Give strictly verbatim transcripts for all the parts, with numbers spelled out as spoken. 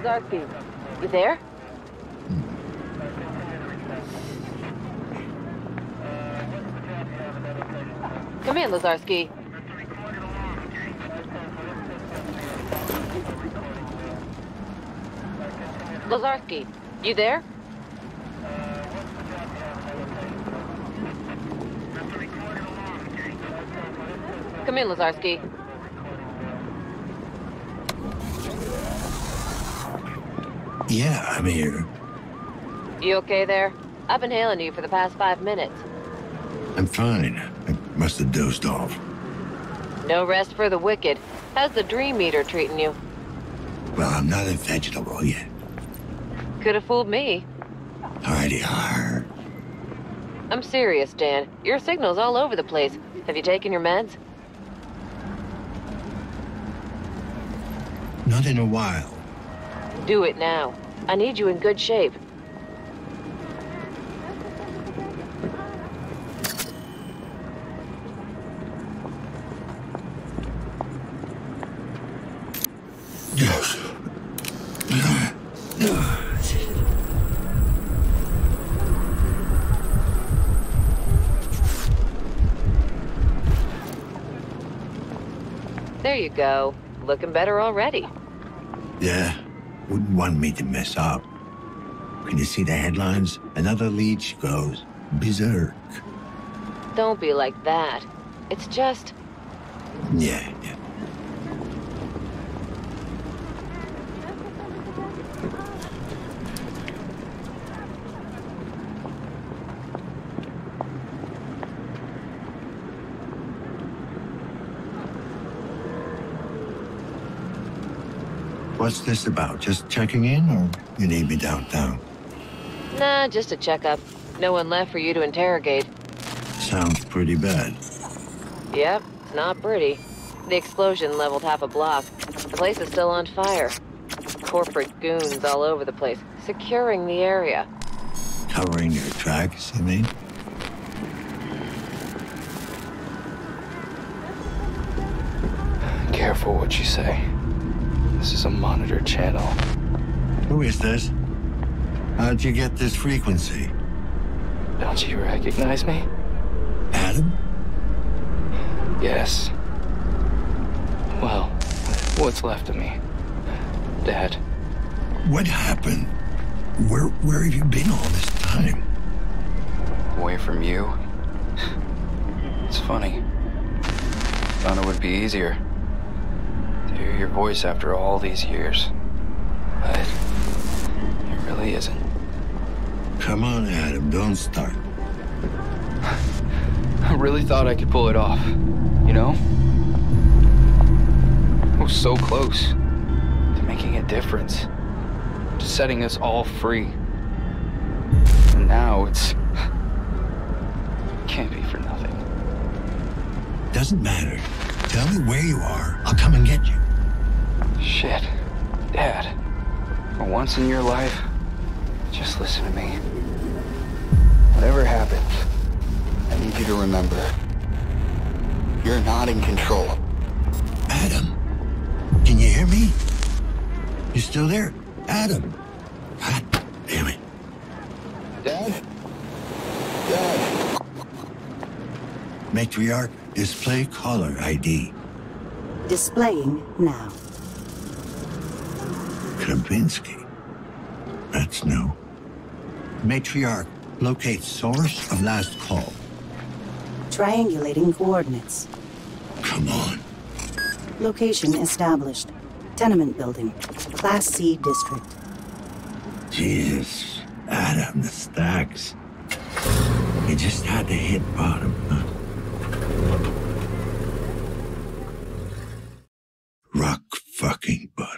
Lazarski, you there? Come in, Lazarski. Lazarski, you there? Come in, Lazarski. Yeah, I'm here. You okay there? I've been hailing you for the past five minutes. I'm fine. I must have dozed off. No rest for the wicked. How's the dream meter treating you? Well, I'm not a vegetable yet. Could have fooled me. Alrighty, har. I'm serious, Dan. Your signal's all over the place. Have you taken your meds? Not in a while. Do it now. I need you in good shape. Yes. There you go. Looking better already. Yeah. Wouldn't want me to mess up. Can you see the headlines? Another leech goes berserk. Don't be like that. It's just... Yeah, yeah. What's this about? Just checking in, or you need me downtown? Nah, just a checkup. No one left for you to interrogate. Sounds pretty bad. Yep, it's not pretty. The explosion leveled half a block. The place is still on fire. Corporate goons all over the place, securing the area. Covering your tracks, you mean? Careful what you say. This is a monitor channel. Who is this? How'd you get this frequency? Don't you recognize me? Adam? Yes. Well, what's left of me? Dad. What happened? Where where have you been all this time? Away from you. It's funny. Thought it would be easier to hear your voice after all these years. But it really isn't. Come on, Adam, don't start. I really thought I could pull it off, you know? I was so close to making a difference, to setting us all free. And now it's... can't be for nothing. Doesn't matter. Tell me where you are. I'll come and get you. Shit. Dad, for once in your life, just listen to me. Whatever happens, I need you to remember, you're not in control. Adam, can you hear me? You still there? Adam? God damn it. Dad? Dad? Matriarch, display caller I D. Displaying now. Krabinsky. That's new. Matriarch, locate source of last call. Triangulating coordinates. Come on. Location established. Tenement building. Class C district. Jesus. Adam, the stacks. You just had to hit bottom, huh? Rock fucking bottom.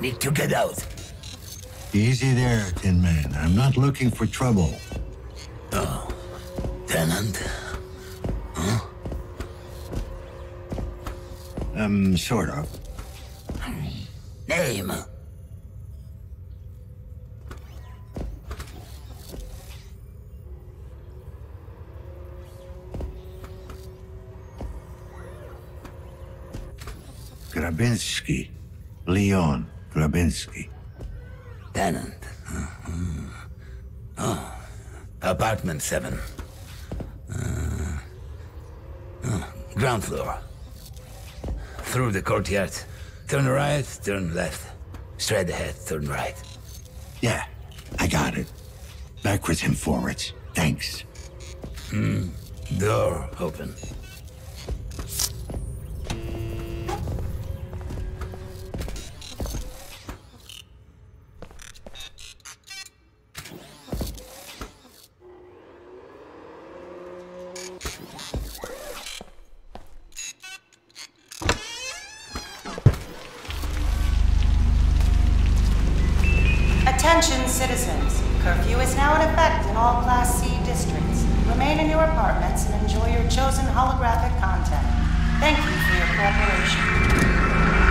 me to get out. Easy there, Tin Man. I'm not looking for trouble. Oh, Tenant? Huh? Um, sort of. Name? Grabinsky. Leon Grabinsky. Tenant. Uh-huh. Oh, apartment seven. Uh, oh, ground floor. Through the courtyard. Turn right, turn left. Straight ahead, turn right. Yeah, I got it. Backwards and forwards. Thanks. Hmm. Door open. Attention citizens, curfew is now in effect in all Class C districts. Remain in your apartments and enjoy your chosen holographic content. Thank you for your cooperation.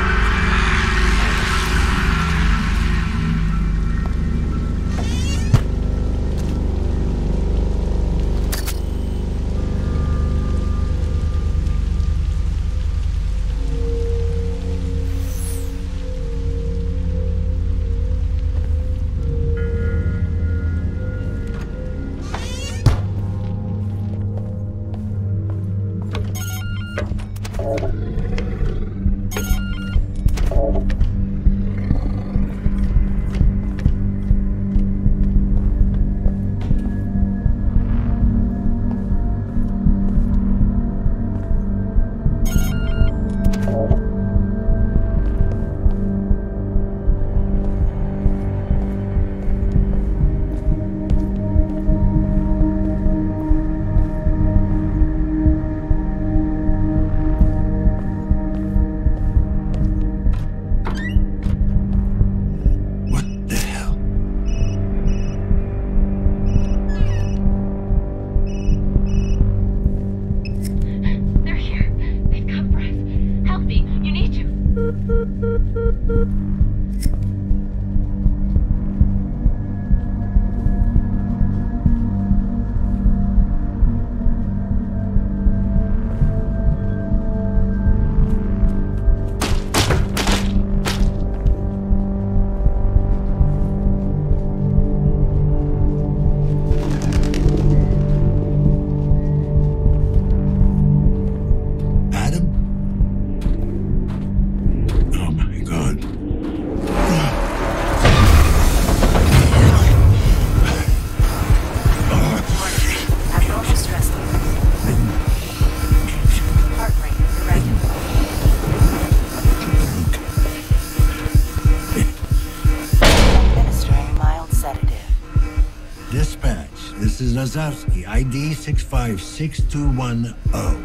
Lazarski, I D six five six two one zero.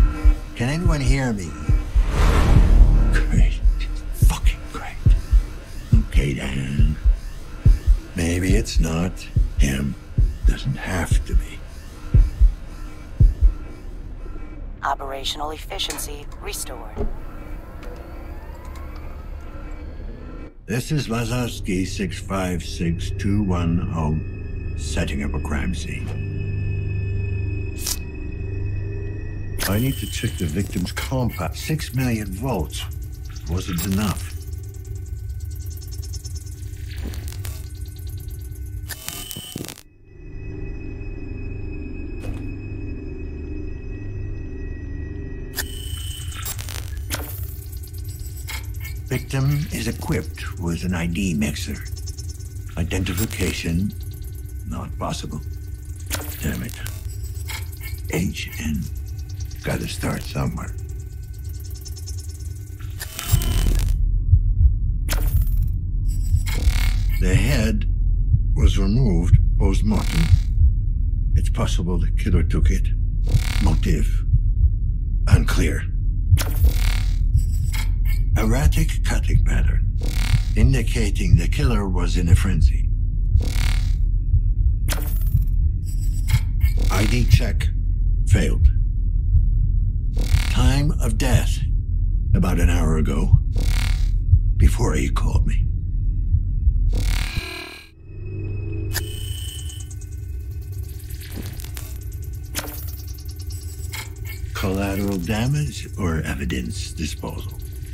Can anyone hear me? Great. Fucking great. Okay, then. Maybe it's not him. Doesn't have to be. Operational efficiency restored. This is Lazarski six five six two one zero. Setting up a crime scene. I need to check the victim's compound. Six million volts wasn't enough. Victim is equipped with an I D mixer. Identification not possible. Damn it. H N. Gotta start somewhere. The head was removed post-mortem. It's possible the killer took it. Motive unclear. Erratic cutting pattern. indicating the killer was in a frenzy. I D check failed. Time of death, about an hour ago, before he called me. Collateral damage or evidence disposal?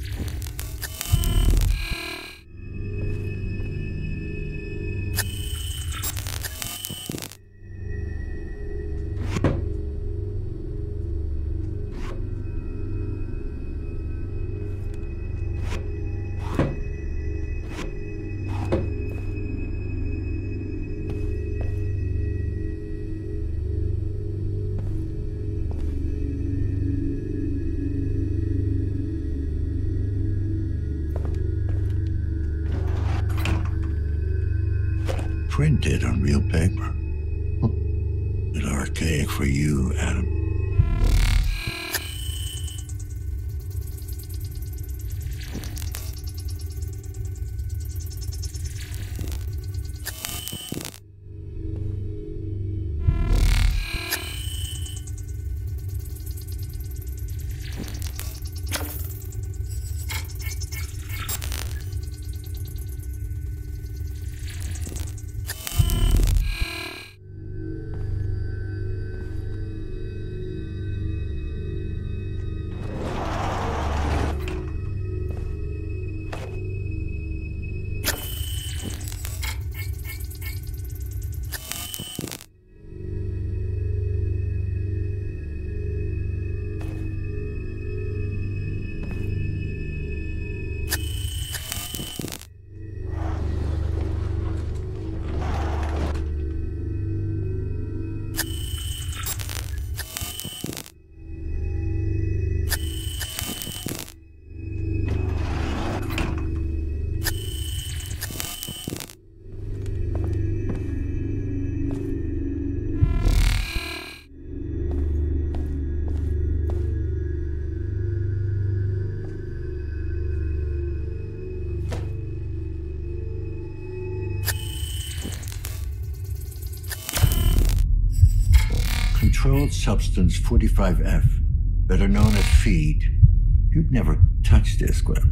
Printed on real paper. A bit archaic for you, Adam. Controlled Substance forty-five F, better known as feed. You'd never touch this, Gwen.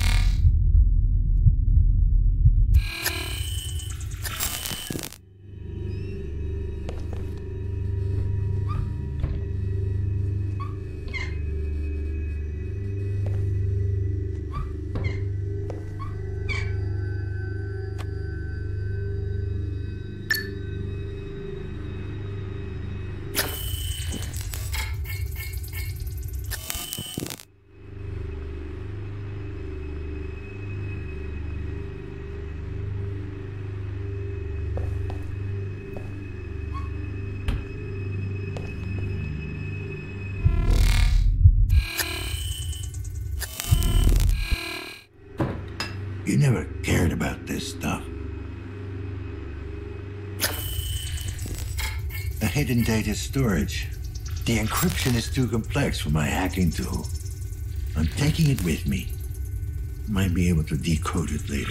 You never cared about this stuff. A hidden data storage. The encryption is too complex for my hacking tool. I'm taking it with me. Might be able to decode it later.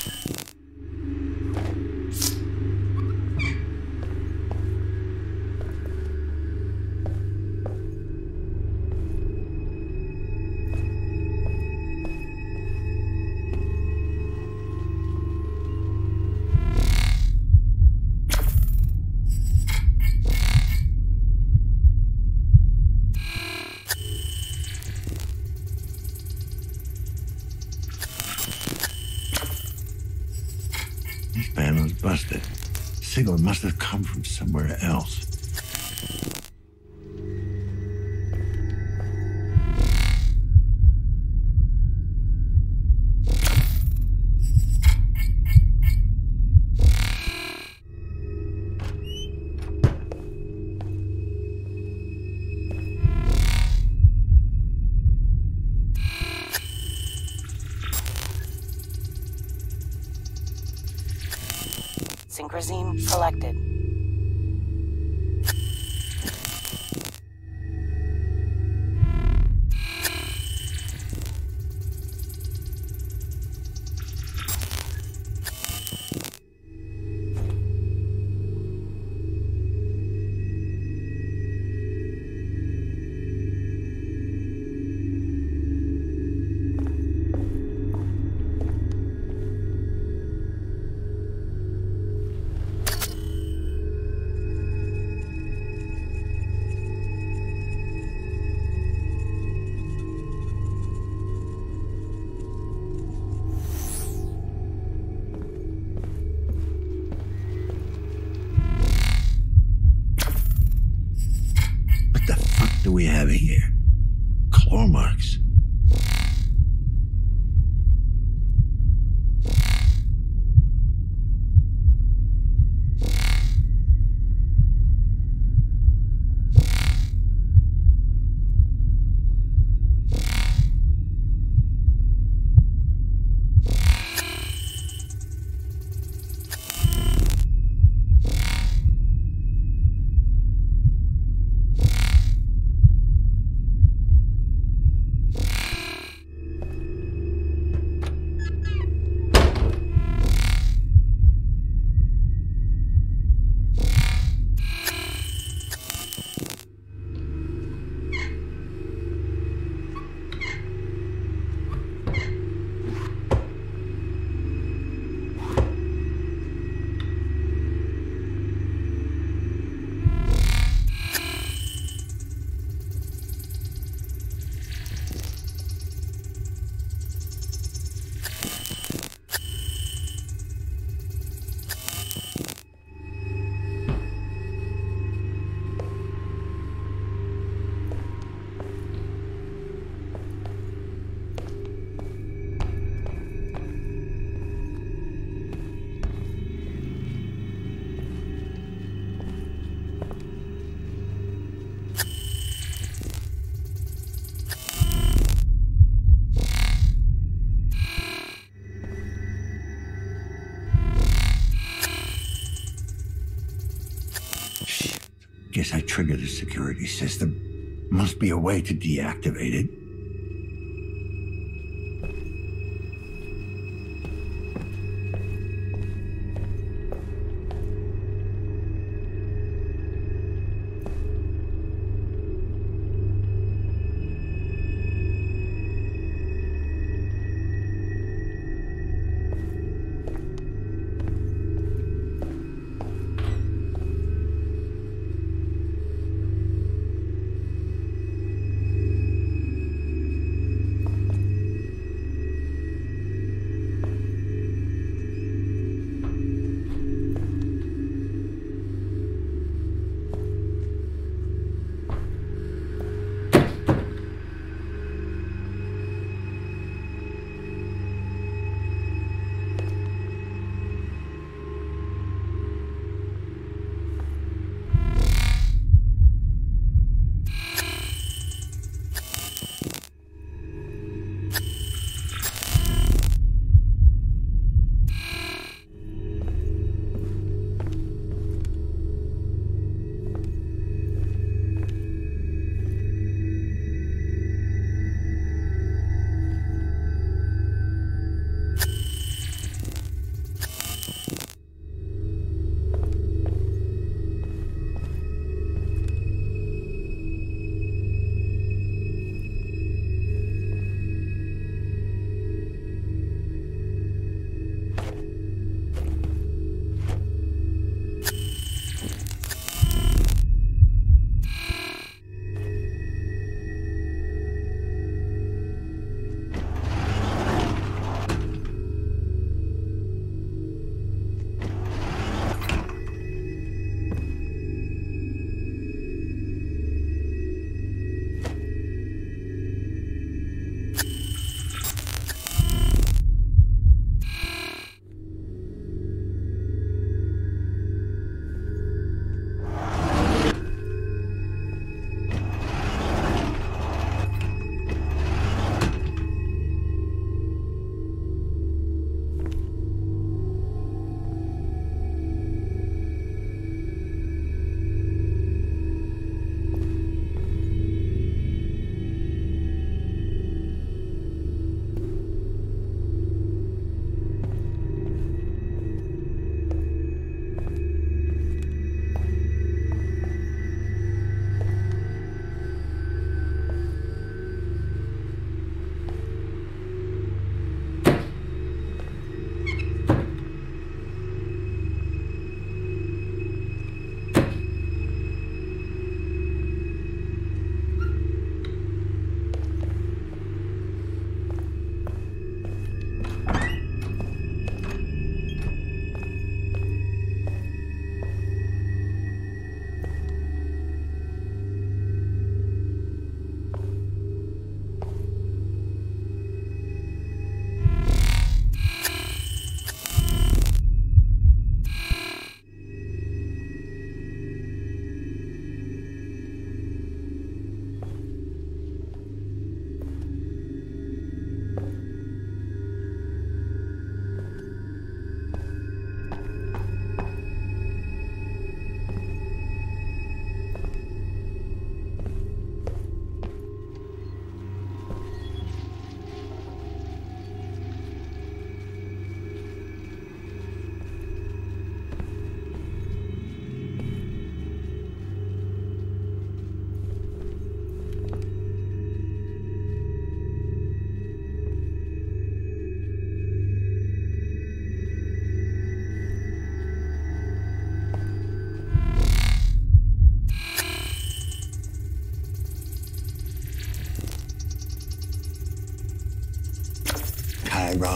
This panel's busted. Signal must have come from somewhere else. Synchrosine collected. do we have here? Claw marks. Guess I triggered the security system. Must be a way to deactivate it.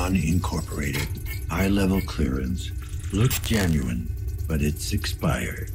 One Incorporated. High-level clearance. Looks genuine, but it's expired.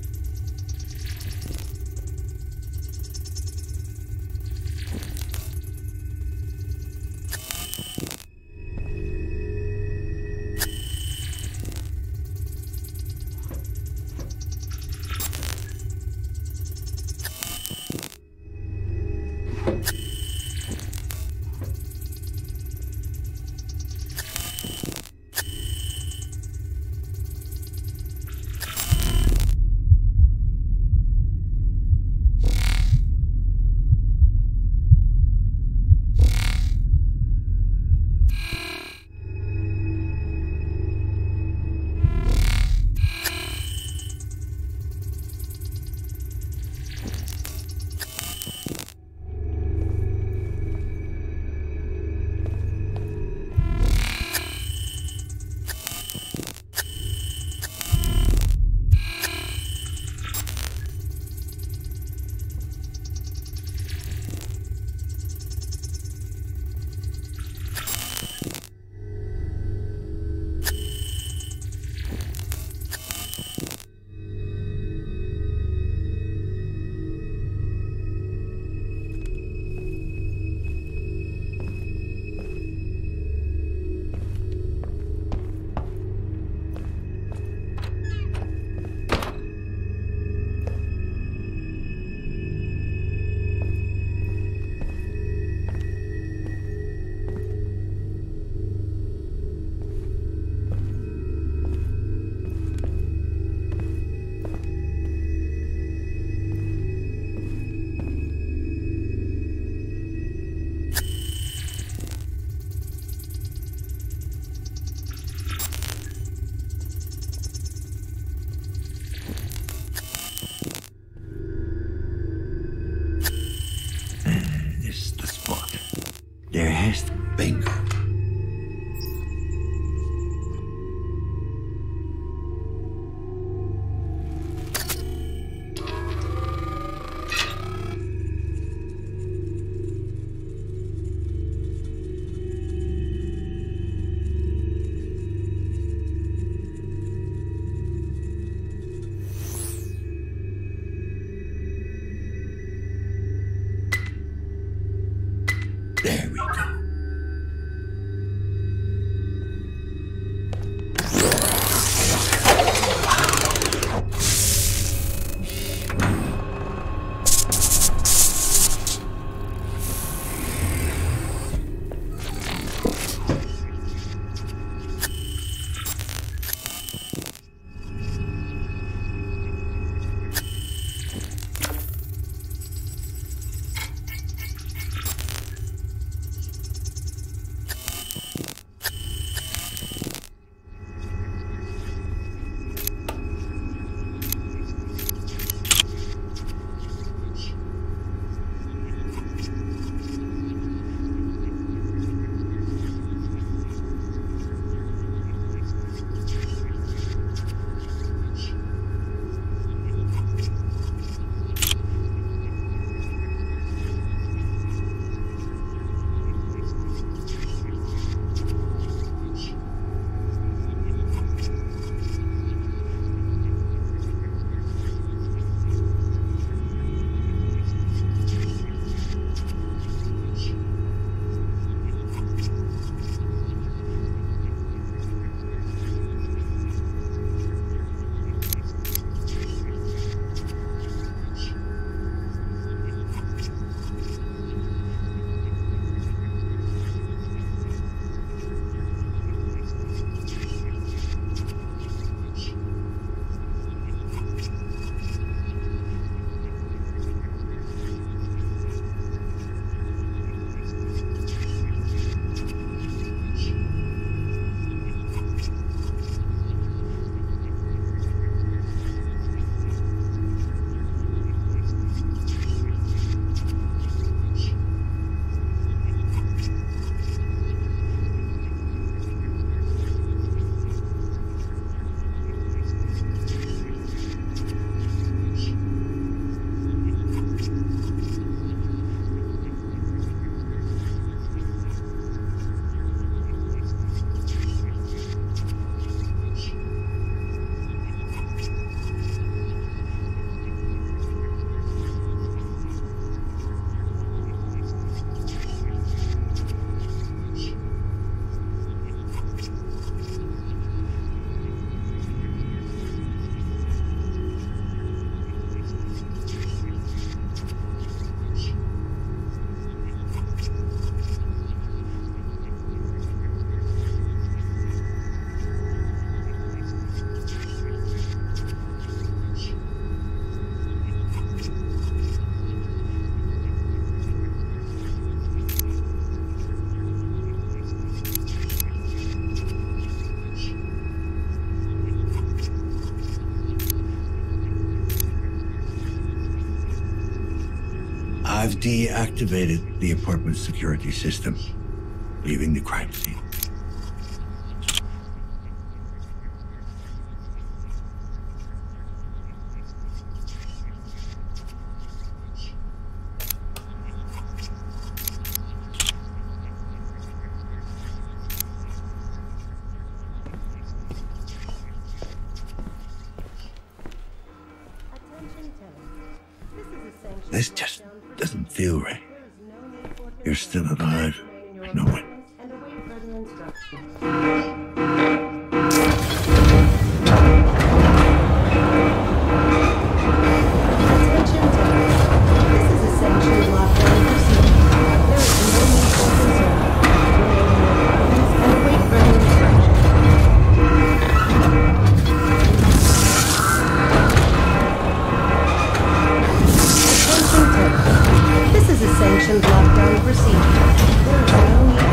I've deactivated the apartment security system, leaving the crime scene. This just doesn't feel right. You're still alive. I know it. Lockdown procedure. There is no need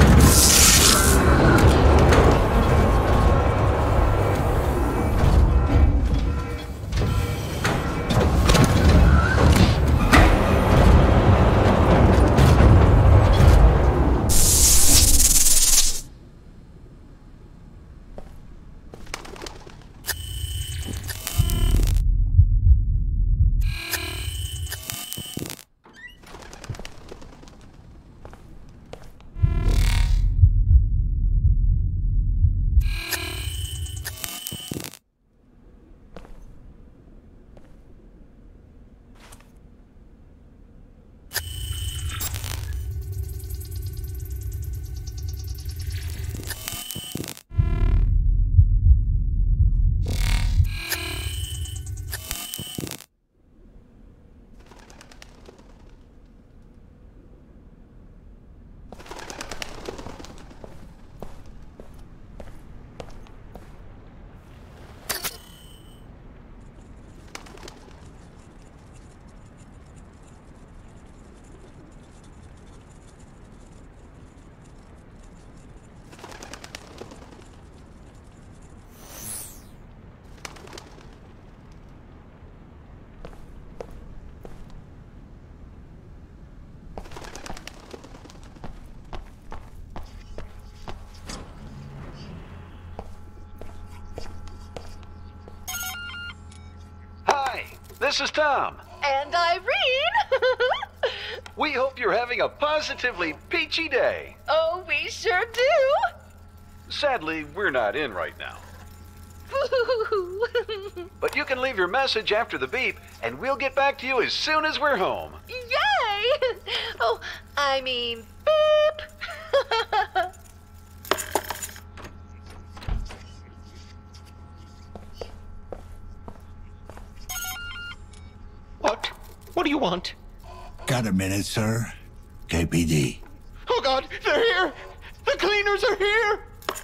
This is Tom. And Irene! We hope you're having a positively peachy day. Oh, we sure do! Sadly, we're not in right now. But you can leave your message after the beep, and we'll get back to you as soon as we're home. Yay! Oh, I mean, beep! What? What do you want? Got a minute, sir? K P D. Oh God, they're here! The cleaners are here!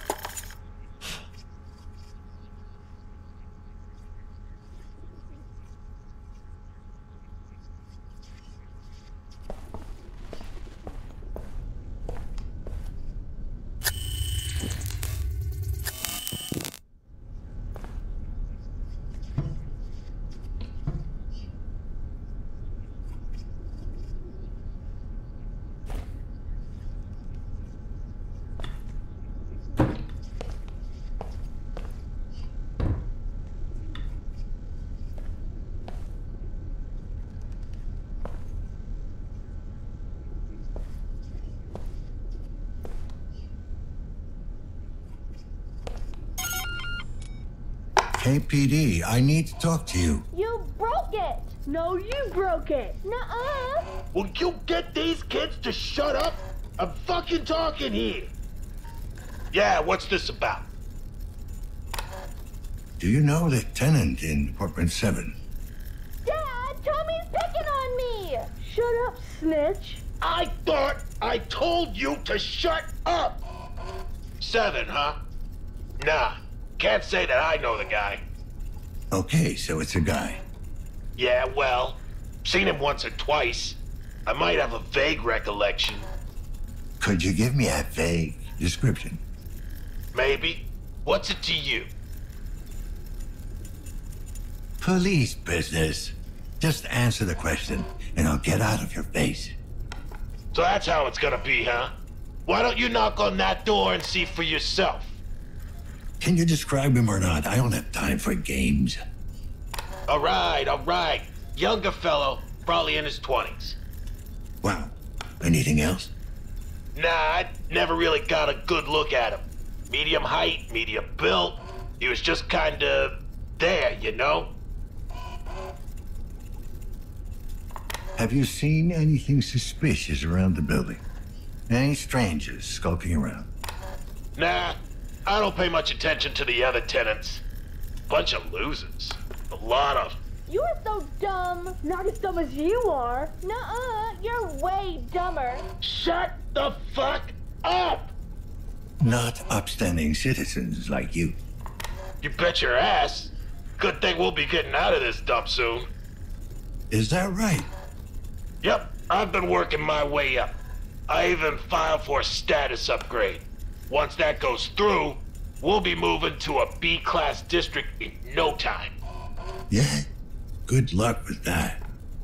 K P D, I need to talk to you. You broke it! No, you broke it! Nuh-uh! Will you get these kids to shut up? I'm fucking talking here. Yeah, what's this about? Do you know the tenant in apartment seven? Dad, Tommy's picking on me! Shut up, snitch. I thought I told you to shut up! Seven, huh? Nah, can't say that I know the guy. Okay, so it's a guy. Yeah, well, seen him once or twice. I might have a vague recollection. Could you give me a vague description? Maybe. What's it to you? Police business. Just answer the question, and I'll get out of your face. So that's how it's gonna be, huh? Why don't you knock on that door and see for yourself? Can you describe him or not? I don't have time for games. All right, all right. Younger fellow, probably in his twenties. Wow. Anything else? Nah, I never really got a good look at him. Medium height, medium built. He was just kinda there, you know? Have you seen anything suspicious around the building? Any strangers skulking around? Nah, I don't pay much attention to the other tenants. Bunch of losers. A lot of them. You are so dumb. Not as dumb as you are. Nuh-uh, you're way dumber. Shut the fuck up! Not upstanding citizens like you. You bet your ass. Good thing we'll be getting out of this dump soon. Is that right? Yep, I've been working my way up. I even filed for a status upgrade. Once that goes through, we'll be moving to a B-class district in no time. Yeah? Good luck with that.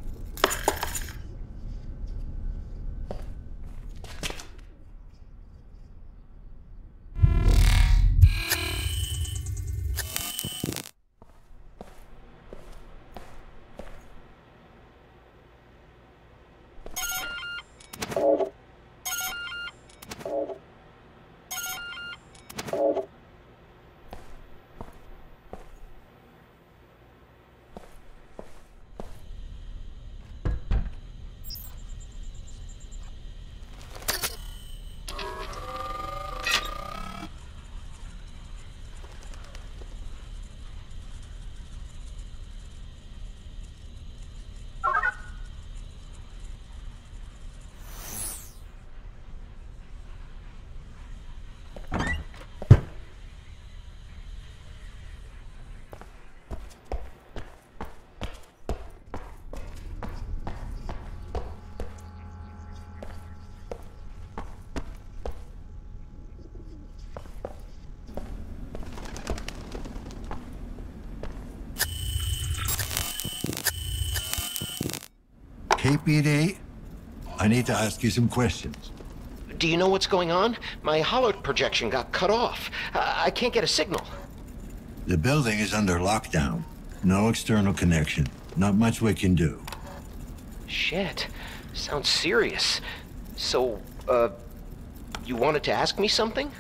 K P D, I need to ask you some questions. Do you know what's going on? My holo projection got cut off. I, I can't get a signal. The building is under lockdown. No external connection. Not much we can do. Shit. Sounds serious. So, uh, you wanted to ask me something?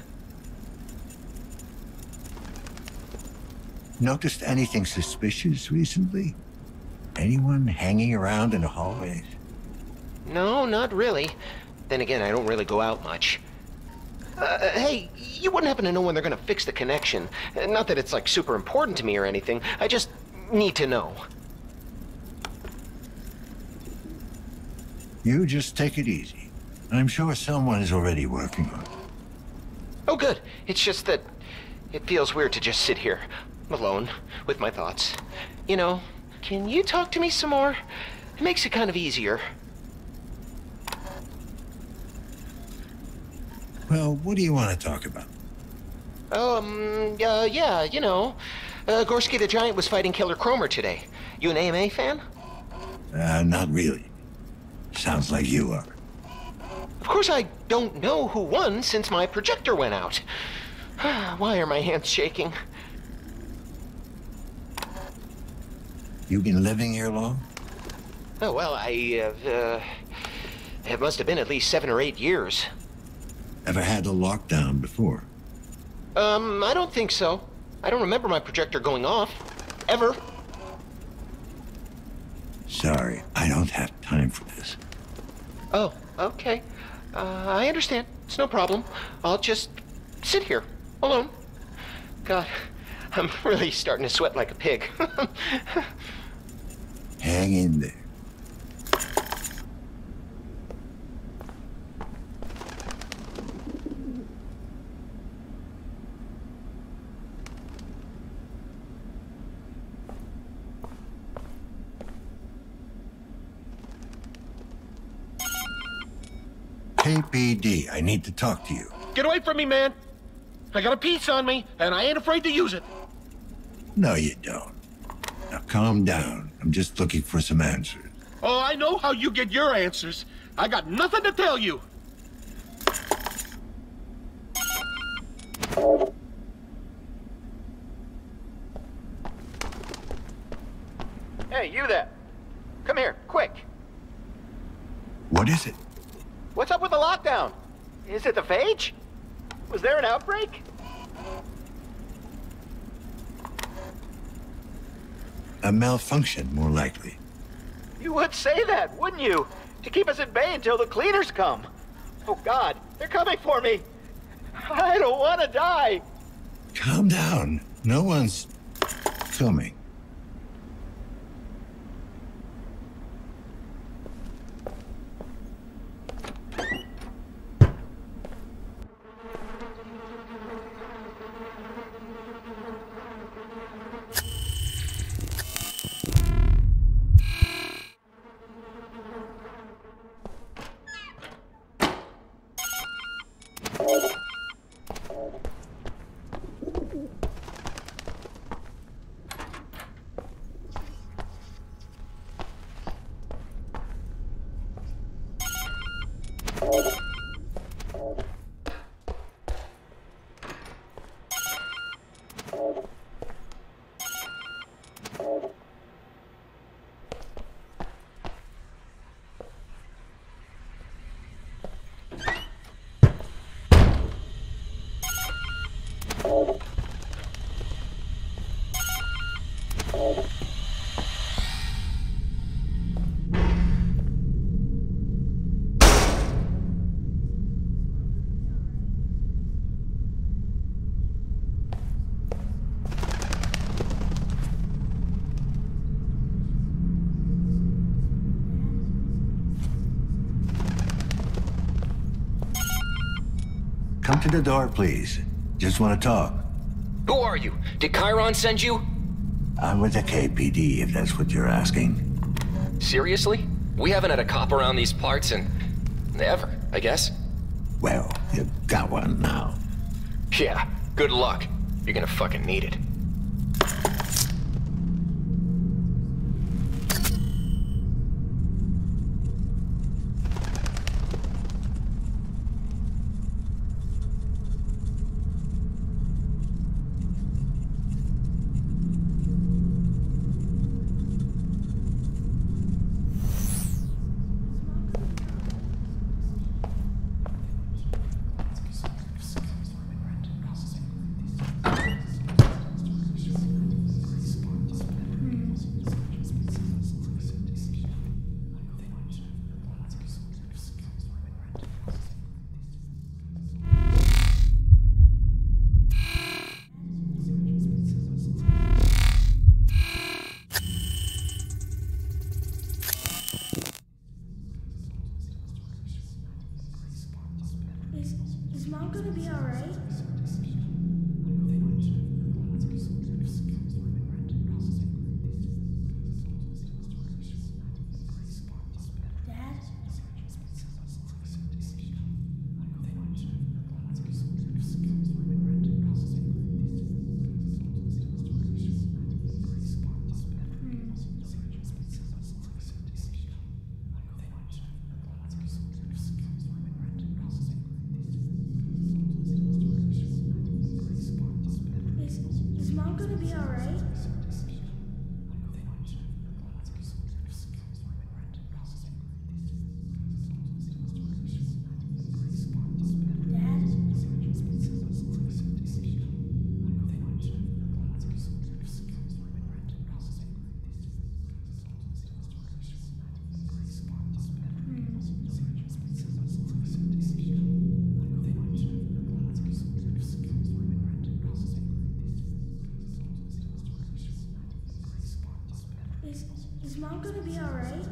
Noticed anything suspicious recently? Anyone hanging around in the hallways? No, not really. Then again, I don't really go out much. Uh, hey, you wouldn't happen to know when they're gonna fix the connection? Not that it's like super important to me or anything. I just need to know. You just take it easy. I'm sure someone is already working on it. Oh, good. It's just that it feels weird to just sit here, alone, with my thoughts. You know, can you talk to me some more? It makes it kind of easier. Well, what do you want to talk about? Um, uh, yeah, you know. Uh, Gorski the Giant was fighting Killer Cromer today. You an A M A fan? Uh, not really. Sounds like you are. Of course I don't know who won since my projector went out. Why are my hands shaking? You been living here long? Oh, well, I, uh, uh, it must have been at least seven or eight years. Ever had a lockdown before? Um, I don't think so. I don't remember my projector going off. Ever. Sorry, I don't have time for this. Oh, okay. Uh, I understand. It's no problem. I'll just sit here, alone. God, I'm really starting to sweat like a pig. Hang in there. K P D, I need to talk to you. Get away from me, man. I got a piece on me, and I ain't afraid to use it. No, you don't. Now calm down. I'm I'm just looking for some answers. Oh, I know how you get your answers. I got nothing to tell you. Hey, you there. Come here, quick. What is it? What's up with the lockdown? Is it the phage? Was there an outbreak? A malfunction, more likely. You would say that, wouldn't you? To keep us at bay until the cleaners come. Oh God, they're coming for me. I don't want to die. Calm down. No one's filming. Come to the door, please. Just want to talk. Who are you? Did Chiron send you? I'm with the K P D, if that's what you're asking. Seriously? We haven't had a cop around these parts in... ever, I guess. Well, you've got one now. Yeah, good luck. You're gonna fucking need it. Is, is Mom gonna be alright? Is, is Mom gonna be alright?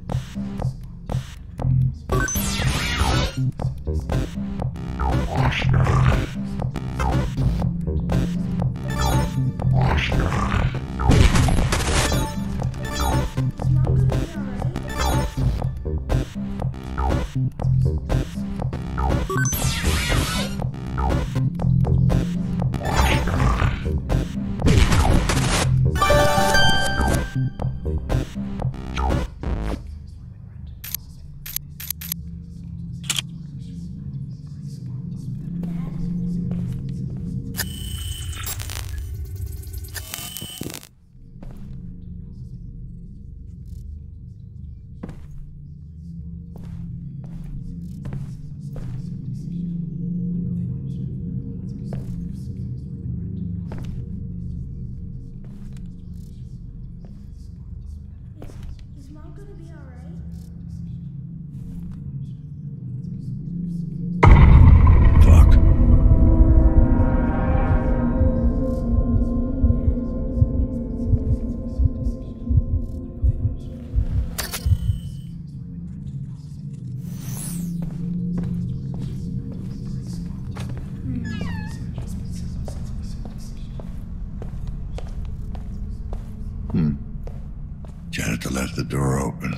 Hmm. Janitor left the door open.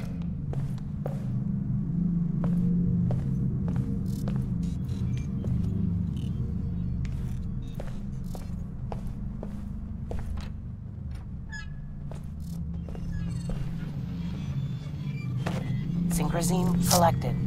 Synchrosine collected.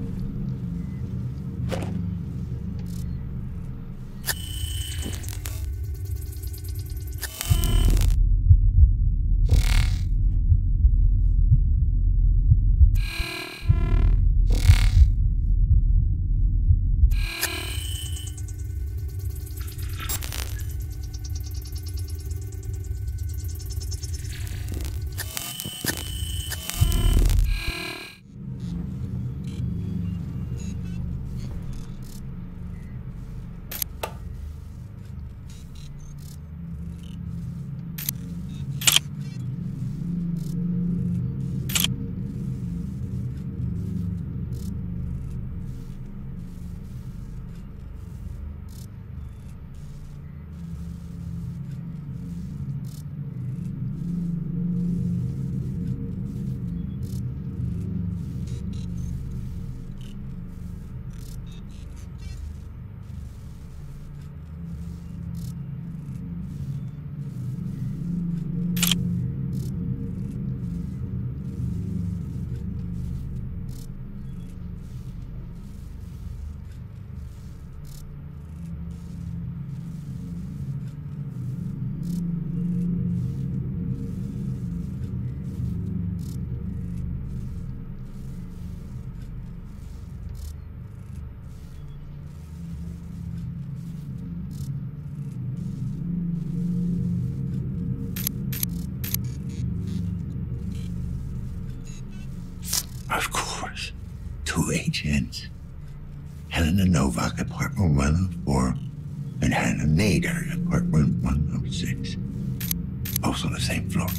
Of course. Two agents. Helena Novak, apartment one oh four, and Hannah Nader, apartment one oh six. Both on the same floor.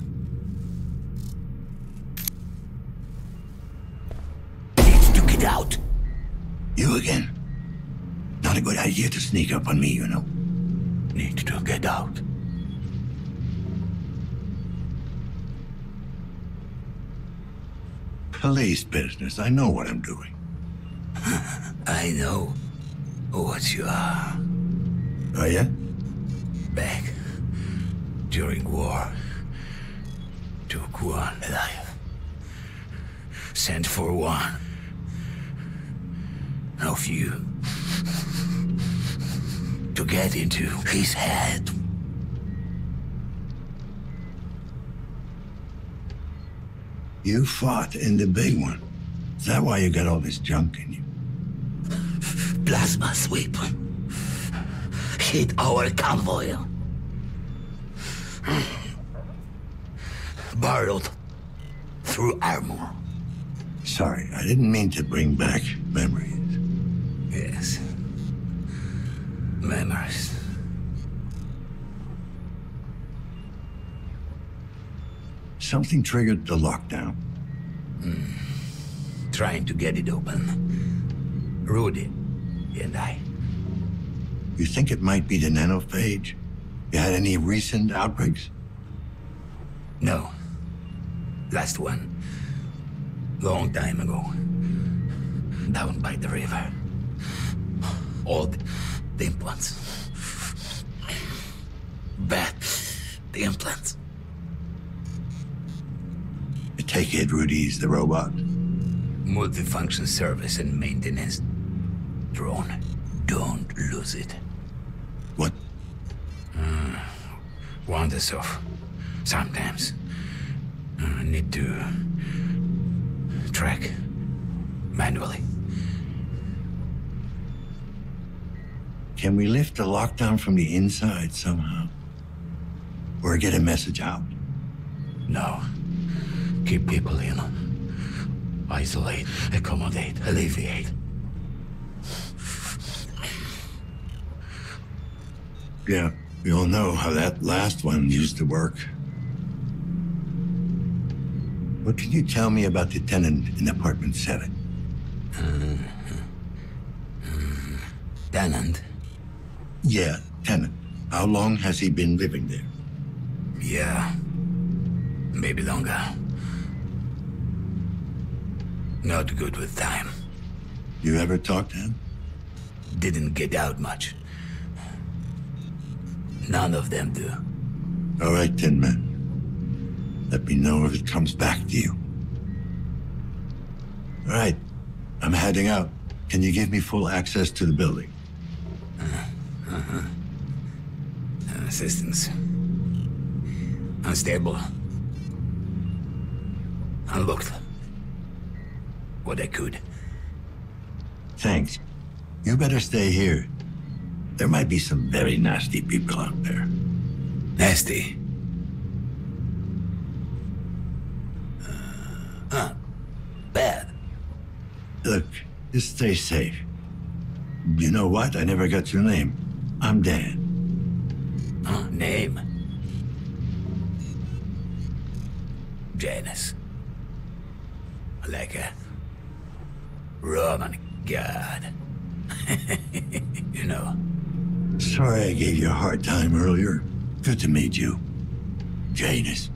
Needs to get out. You again? Not a good idea to sneak up on me, you know. Need to get out. Police business. I know what I'm doing. I know what you are. Oh, yeah? Back during war, took one alive. Sent for one of you to get into his head. You fought in the big one. Is that why you got all this junk in you? Plasma sweep hit our convoy. Barreled through armor. Sorry, I didn't mean to bring back memories. Yes. Memories. Something triggered the lockdown. Mm. Trying to get it open. Rudy and I. You think it might be the nanophage? You had any recent outbreaks? No. Last one. Long time ago. Down by the river. All the, the implants. Bad. The implants. I take it Rudy's the robot? Multifunction service and maintenance drone. Don't lose it. What? Uh, wanders off. Sometimes. Uh, need to track manually. Can we lift the lockdown from the inside somehow? Or get a message out? No. Keep people in. Isolate, accommodate, alleviate. Yeah, we all know how that last one used to work. What can you tell me about the tenant in apartment seven? Uh, uh, tenant? Yeah, tenant. How long has he been living there? Yeah. Maybe longer. Not good with time. You ever talked to him? Didn't get out much. None of them do. All right, Tin Man. Let me know if it comes back to you. All right. I'm heading out. Can you give me full access to the building? Uh, uh-huh. Uh, assistance. Unstable. Unlocked. What I could. Thanks. You better stay here. There might be some very nasty people out there. Nasty? Uh, huh. Bad. Look, just stay safe. You know what? I never got your name. I'm Dan. Huh, name? Janus. Like a Roman god. You know. Sorry I gave you a hard time earlier. Good to meet you. Janus.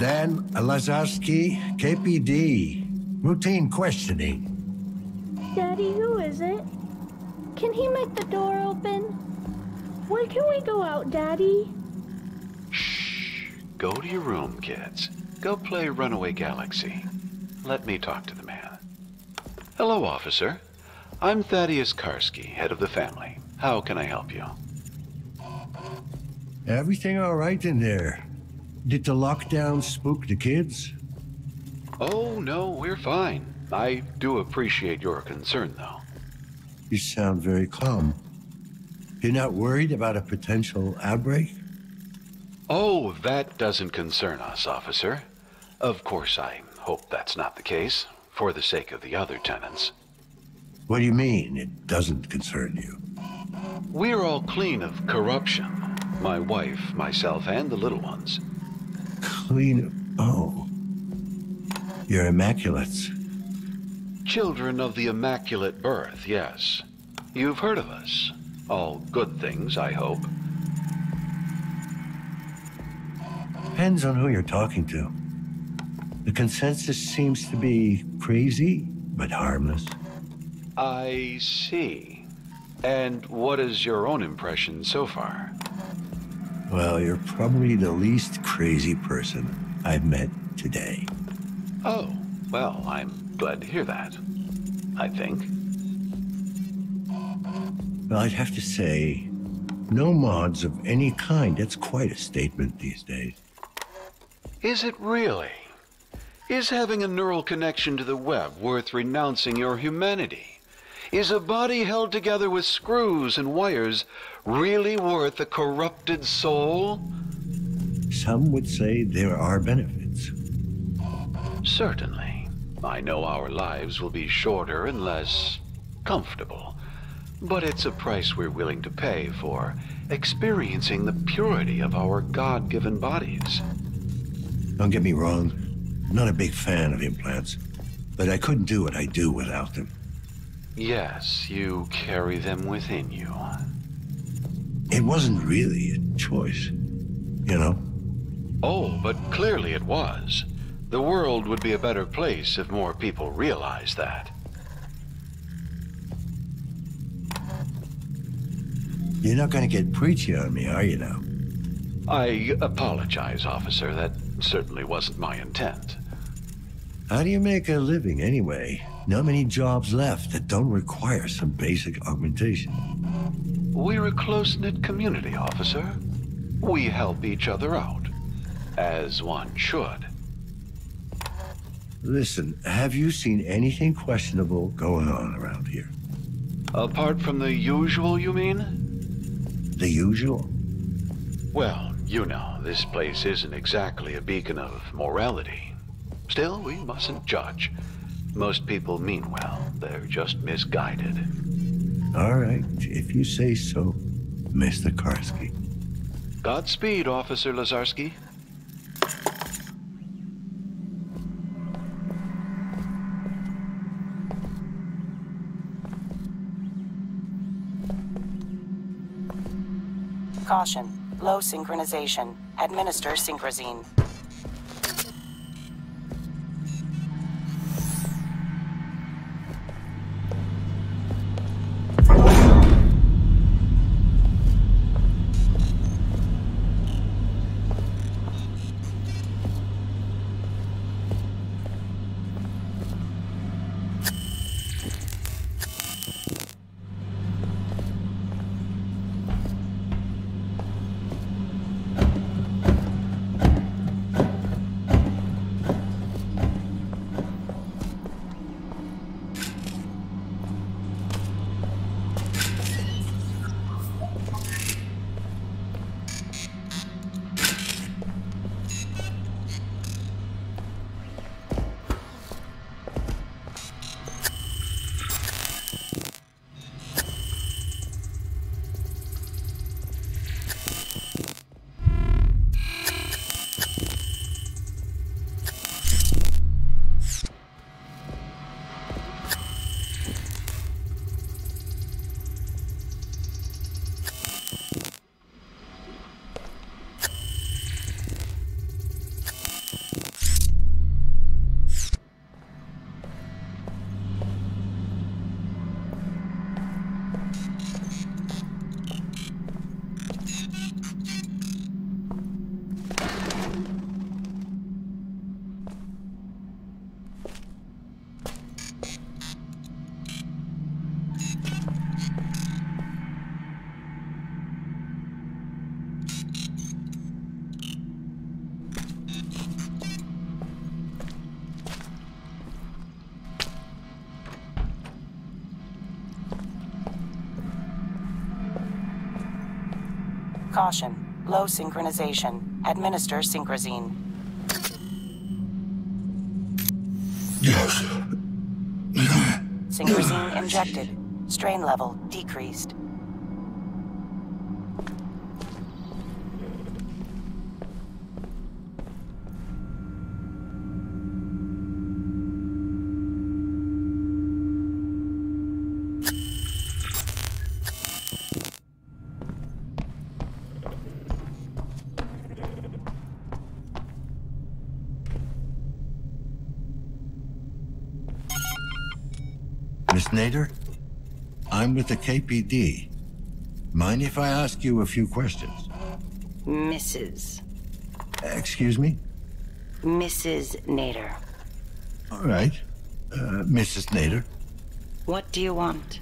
Dan Lazarski, K P D. Routine questioning. Daddy, who is it? Can he make the door open? When can we go out, Daddy? Shh. Go to your room, kids. Go play Runaway Galaxy. Let me talk to the man. Hello, officer. I'm Thaddeus Karski, head of the family. How can I help you? Everything all right in there? Did the lockdown spook the kids? Oh, no, we're fine. I do appreciate your concern, though. You sound very calm. You're not worried about a potential outbreak? Oh, that doesn't concern us, officer. Of course, I hope that's not the case, for the sake of the other tenants. What do you mean, it doesn't concern you? We're all clean of corruption. My wife, myself, and the little ones. Clean? Oh. You're immaculates. Children of the Immaculate Birth, yes. You've heard of us. All good things, I hope. Depends on who you're talking to. The consensus seems to be crazy, but harmless. I see. And what is your own impression so far? Well, you're probably the least crazy person I've met today. Oh, well, I'm glad to hear that. I think. Well, I'd have to say, no mods of any kind. That's quite a statement these days. Is it really? Is having a neural connection to the web worth renouncing your humanity? Is a body held together with screws and wires really worth a corrupted soul? Some would say there are benefits. Certainly. I know our lives will be shorter and less comfortable, but it's a price we're willing to pay for experiencing the purity of our God-given bodies. Don't get me wrong, I'm not a big fan of implants, but I couldn't do what I do without them. Yes, you carry them within you. It wasn't really a choice, you know? Oh, but clearly it was. The world would be a better place if more people realized that. You're not gonna get preachy on me, are you now? I apologize, officer. That certainly wasn't my intent. How do you make a living anyway? Not many jobs left that don't require some basic augmentation. We're a close-knit community, officer. We help each other out, as one should. Listen, have you seen anything questionable going on around here? Apart from the usual, you mean? The usual? Well, you know, this place isn't exactly a beacon of morality. Still, we mustn't judge. Most people mean well. They're just misguided. All right, if you say so, Mister Karski. Godspeed, Officer Lazarski. Caution. Low synchronization. Administer Synchrozine. Caution. Low synchronization. Administer Synchrozine. Yes. Synchrozine injected. Strain level decreased. Miss Nader? I'm with the K P D. Mind if I ask you a few questions? Missus Excuse me? Missus Nader. All right. Uh, Missus Nader. What do you want?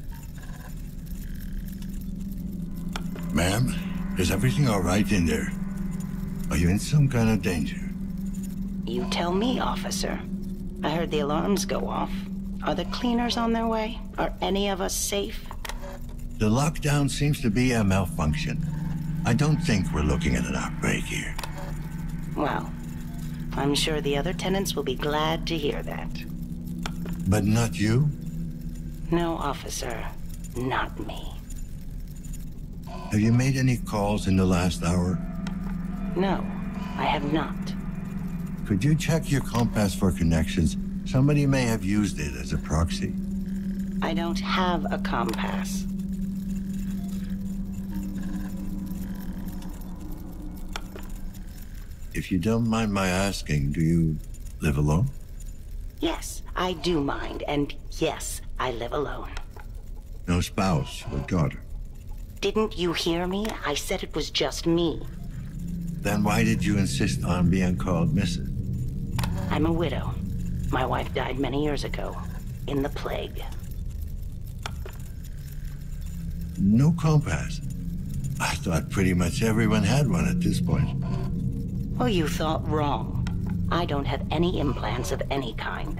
Ma'am, is everything all right in there? Are you in some kind of danger? You tell me, officer. I heard the alarms go off. Are the cleaners on their way? Are any of us safe? The lockdown seems to be a malfunction. I don't think we're looking at an outbreak here. Well, I'm sure the other tenants will be glad to hear that. But not you? No, officer. Not me. Have you made any calls in the last hour? No, I have not. Could you check your compass for connections? Somebody may have used it as a proxy. I don't have a compass. If you don't mind my asking, do you live alone? Yes, I do mind, and yes, I live alone. No spouse or daughter? Didn't you hear me? I said it was just me. Then why did you insist on being called Missus? I'm a widow. My wife died many years ago, in the plague. No compass. I thought pretty much everyone had one at this point. Well, you thought wrong. I don't have any implants of any kind.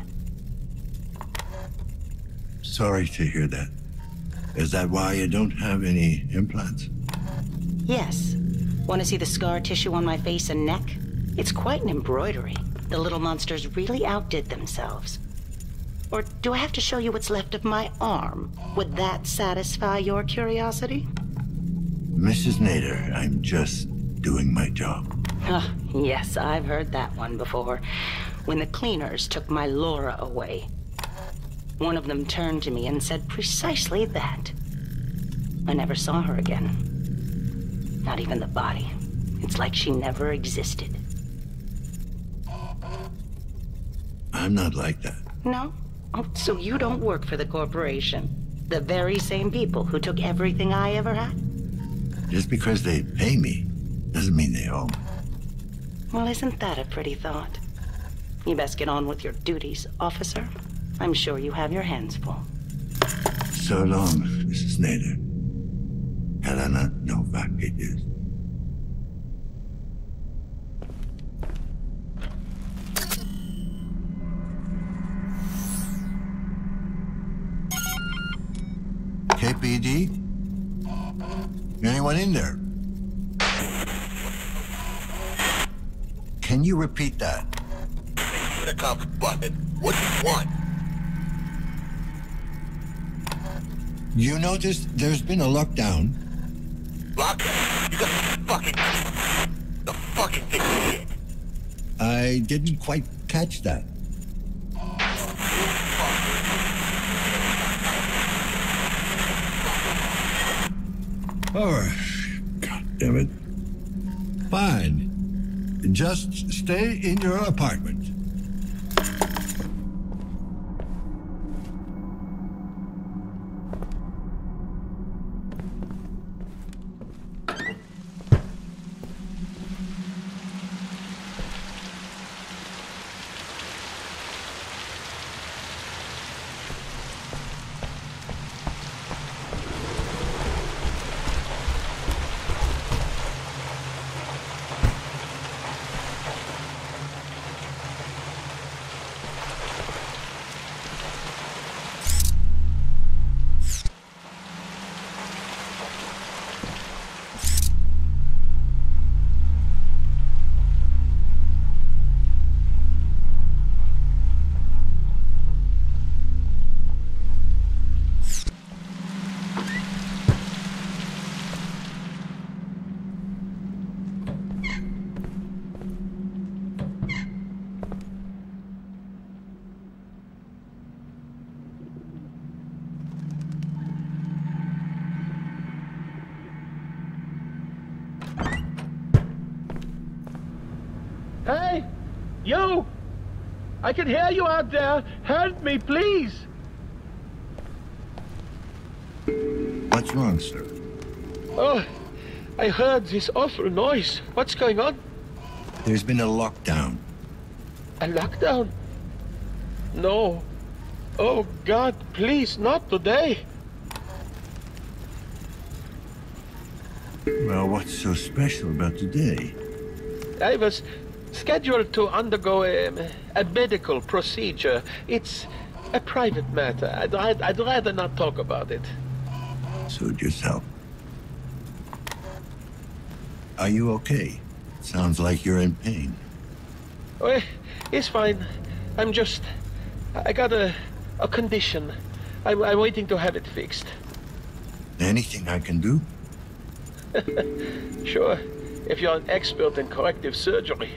Sorry to hear that. Is that why you don't have any implants? Yes. Want to see the scar tissue on my face and neck? It's quite an embroidery. The little monsters really outdid themselves. Or do I have to show you what's left of my arm? Would that satisfy your curiosity? Missus Nader, I'm just doing my job. Oh, yes, I've heard that one before. When the cleaners took my Laura away, one of them turned to me and said precisely that. I never saw her again. Not even the body. It's like she never existed. I'm not like that. No? Oh, so you don't work for the corporation? The very same people who took everything I ever had? Just because they pay me doesn't mean they own. Well, isn't that a pretty thought? You best get on with your duties, officer. I'm sure you have your hands full. So long, Missus Nader. Helena Novak it is. K P D? Anyone in there? Can you repeat that? Put a cop button. What do you want? You noticed there's been a lockdown? Lockdown? You got fucking... The fucking thing shit. I didn't quite catch that. Oh, God damn it. Fine. Just stay in your apartment. Hey! You! I can hear you out there. Help me, please! What's wrong, sir? Oh, I heard this awful noise. What's going on? There's been a lockdown. A lockdown? No. Oh, God, please, not today. Well, what's so special about today? I was scheduled to undergo a, a medical procedure. It's a private matter. I'd, I'd, I'd rather not talk about it. Suit yourself. Are you okay? Sounds like you're in pain. Oh, it's fine. I'm just... I got a, a condition. I'm, I'm waiting to have it fixed. Anything I can do? Sure, if you're an expert in corrective surgery.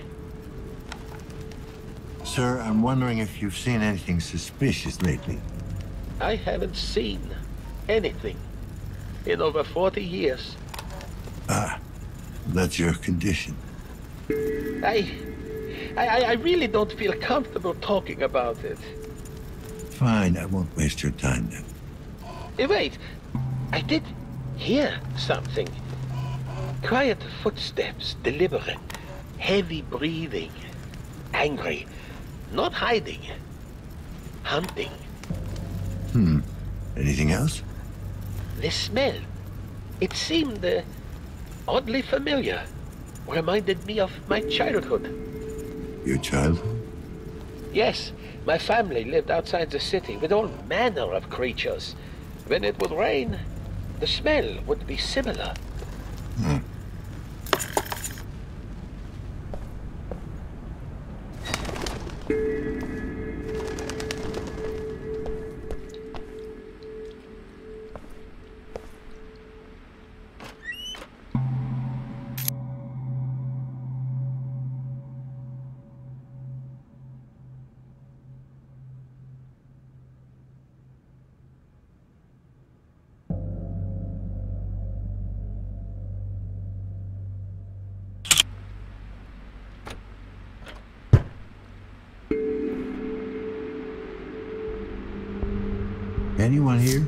Sir, I'm wondering if you've seen anything suspicious lately. I haven't seen anything in over forty years. Ah, that's your condition. I, I, I really don't feel comfortable talking about it. Fine, I won't waste your time then. Hey, wait, I did hear something. Quiet footsteps, deliberate, heavy breathing, angry, not hiding, hunting. Hmm, anything else? The smell, it seemed uh, oddly familiar. Reminded me of my childhood. Your childhood? Yes, my family lived outside the city with all manner of creatures. When it would rain, the smell would be similar. Hmm. Anyone here?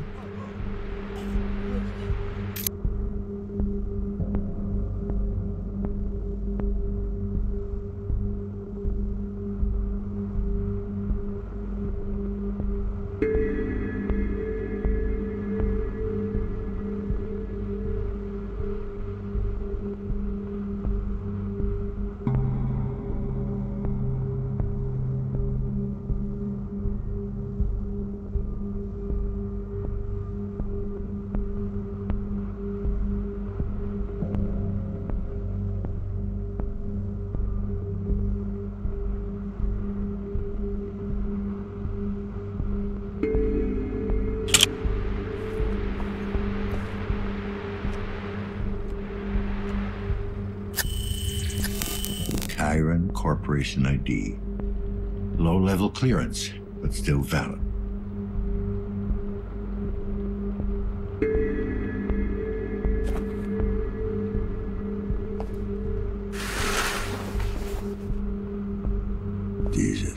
Chiron Corporation I D. Low-level clearance, but still valid. Jesus.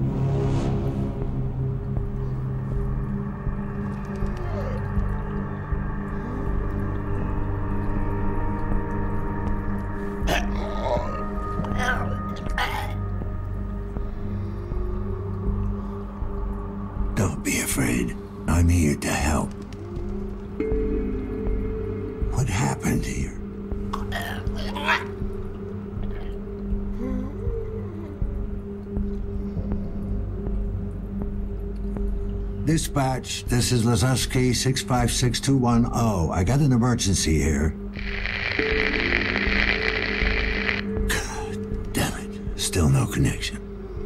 Don't be afraid. I'm here to help. What happened here? Dispatch, this is Lazuski six five six two one zero. I got an emergency here. God damn it. Still no connection.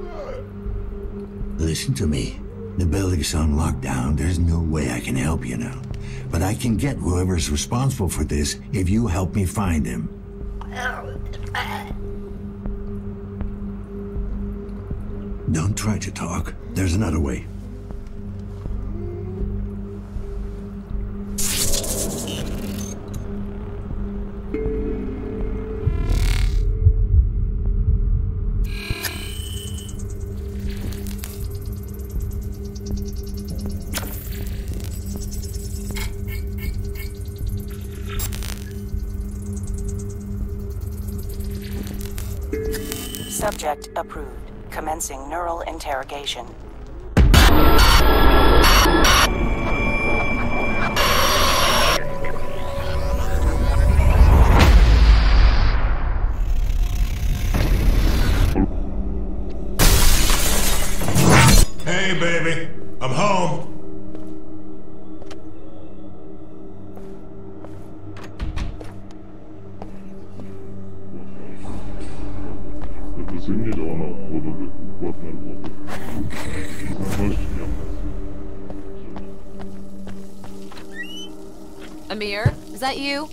Listen to me. The building's on lockdown. There's no way I can help you now. But I can get whoever's responsible for this if you help me find him. Don't try to talk. There's another way. Subject approved. Commencing neural interrogation. Hey, baby. I'm home. Amir, is that you?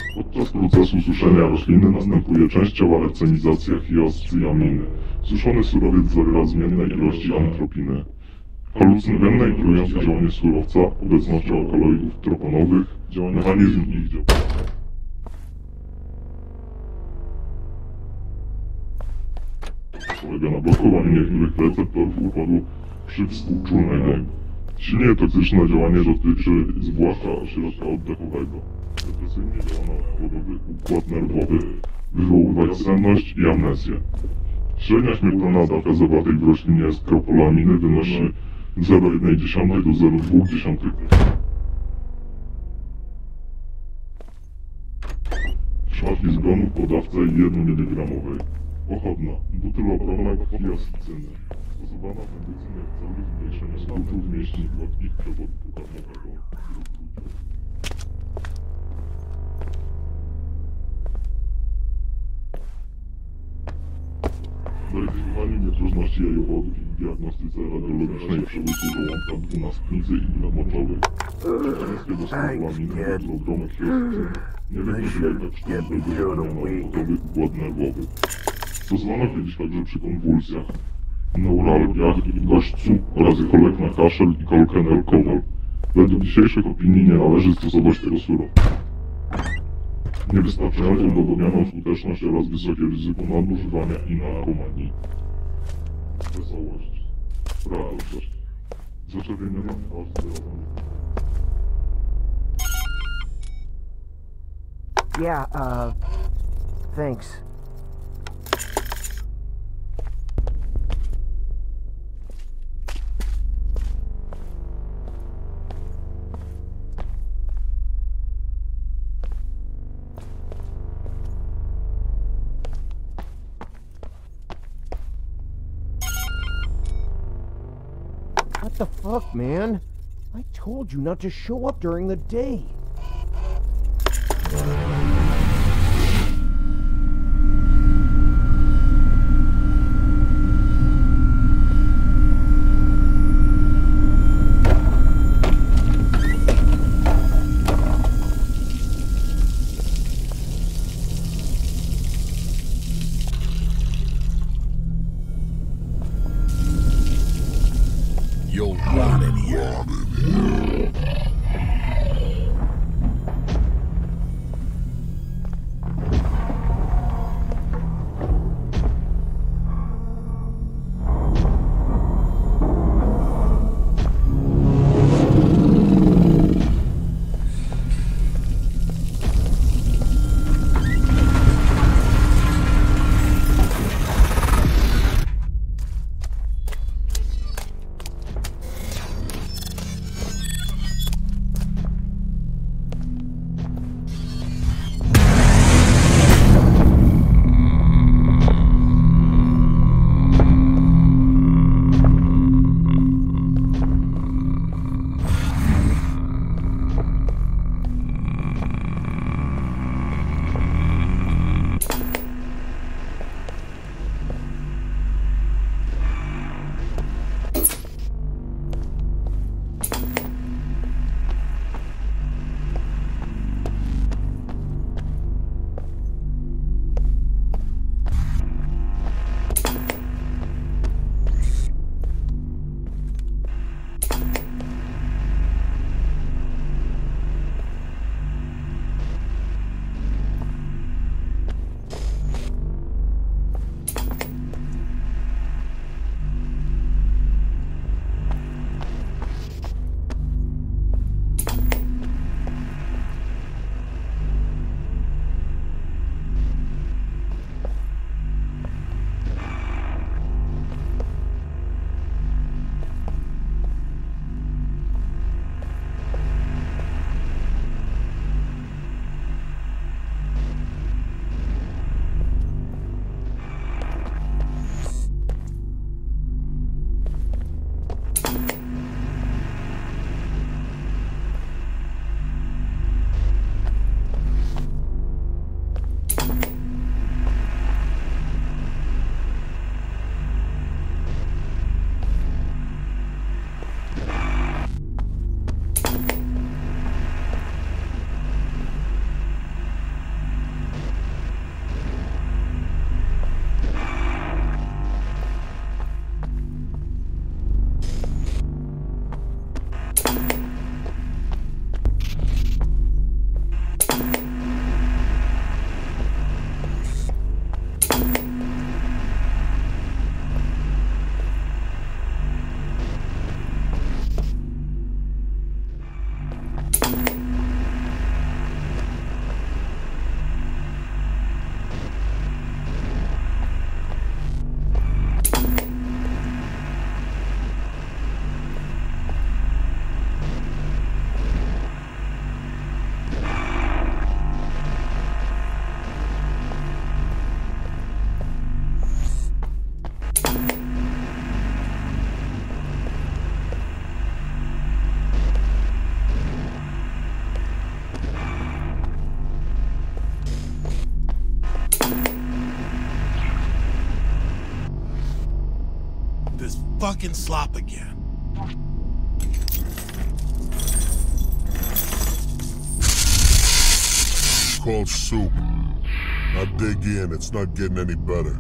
Podczas procesu suszenia rośliny następuje częściowa lecenizacja hioscyaminy. Suszony surowiec zawiera zmienne ilości antropiny. Halucynogenne i trujące działanie surowca, obecnością alkaloidów troponowych, mechanizm ich działania. Polega na blokowaniu niektórych receptorów układu przywspółczulnego. Silnie toksyczne działanie dotyczy zwłaszcza środka oddechowego. Depresyjnie działa na powodowy układ nerwowy, wywoływać senność i amnezję. Średnia śmiertelna dawka zawartej w roślinie skropolaminy wynosi zero przecinek jeden do zero przecinek dwa. Przypadki zgonów po dawce jeden miligramowej. Pochodna butyloprona hioscyny. Stosowana w medycynie w celu zmniejszenia skutków mięśni gładkich przewodu pokarmowego. Weryfikowanie niedrożności jajowodów i w diagnostyce radiologicznej przełyku żołądka dwunastnicy i glan moczowej. Przeciwieństwie do skropolaminy butylopromek hioscyny nie wykazuje tak szkodliwego działania na powodowy układ nerwowy. Stosowano kiedyś także przy konwulsjach, neuralgiach, gośćcu oraz jako lek na kaszel i kolkę nerkową. Według dzisiejszych opinii nie należy stosować tego surowca. Niewystarczająco udowodnioną skuteczność oraz wysokie ryzyko nadużywania i narkomanii. Wesołość, radość, zaczerwieniona twarz zdrową. Yeah, uh, thanks. What the fuck, man? I told you not to show up during the day. You'll rot in here. fucking slop again. It's called soup. Now dig in, it's not getting any better.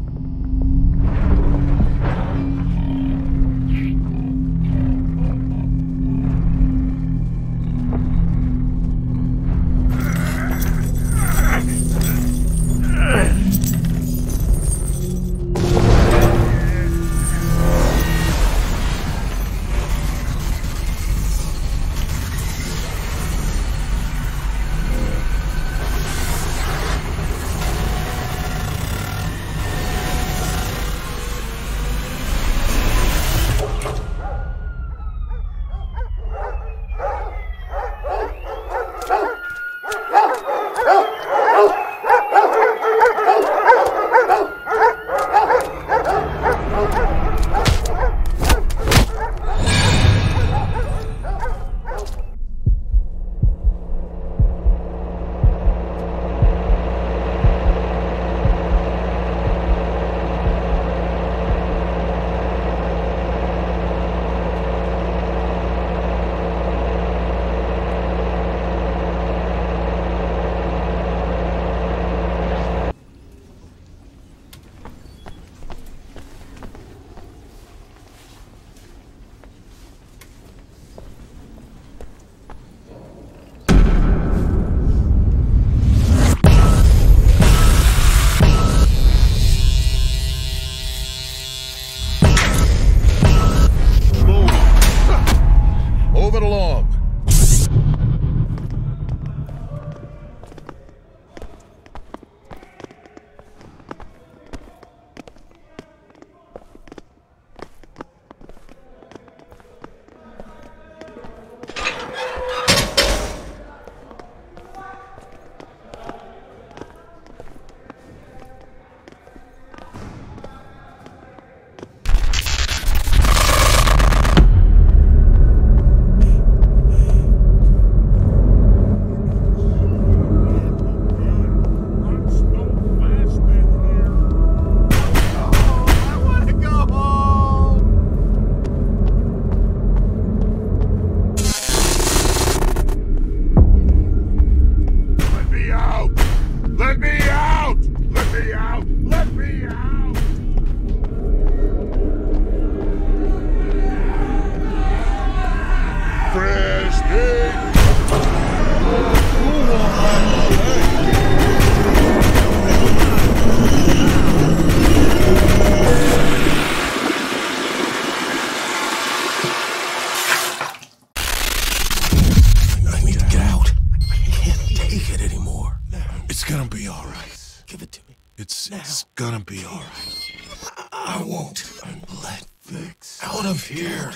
It's gonna be all right. I won't let Vix out of here.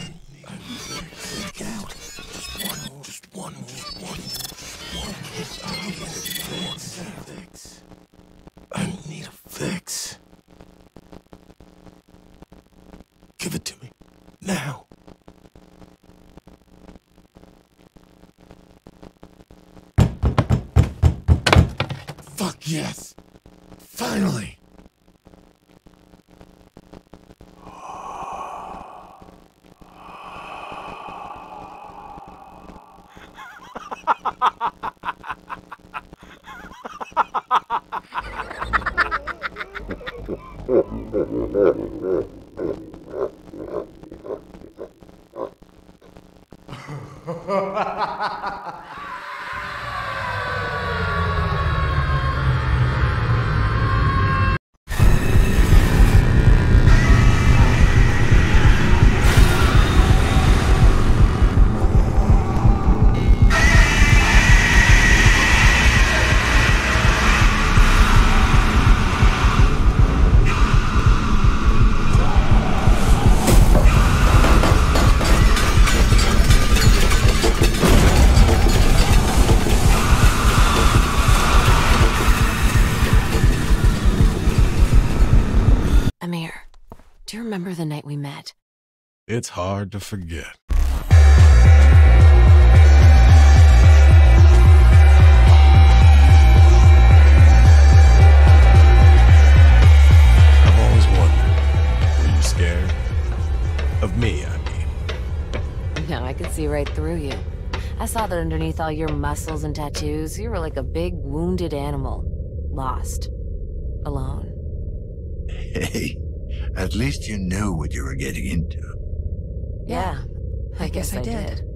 Get out. Just one, just one, just one. I need a fix. I need a fix. Give it to me. Now. Fuck yes. Finally. Do you remember the night we met? It's hard to forget. I've always wondered, were you scared saw that underneath all your muscles and tattoos, you were like a big wounded animal. Lost. Alone. Hey, at least you knew what you were getting into. Yeah, I, I guess, guess I, I did. did.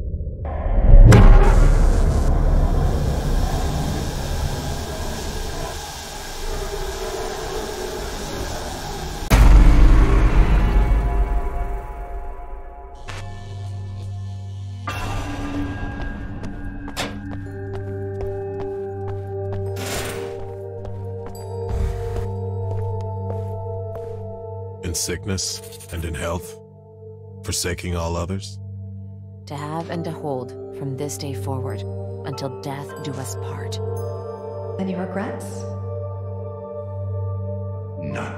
In sickness and in health, forsaking all others? To have and to hold from this day forward, until death do us part. Any regrets? None.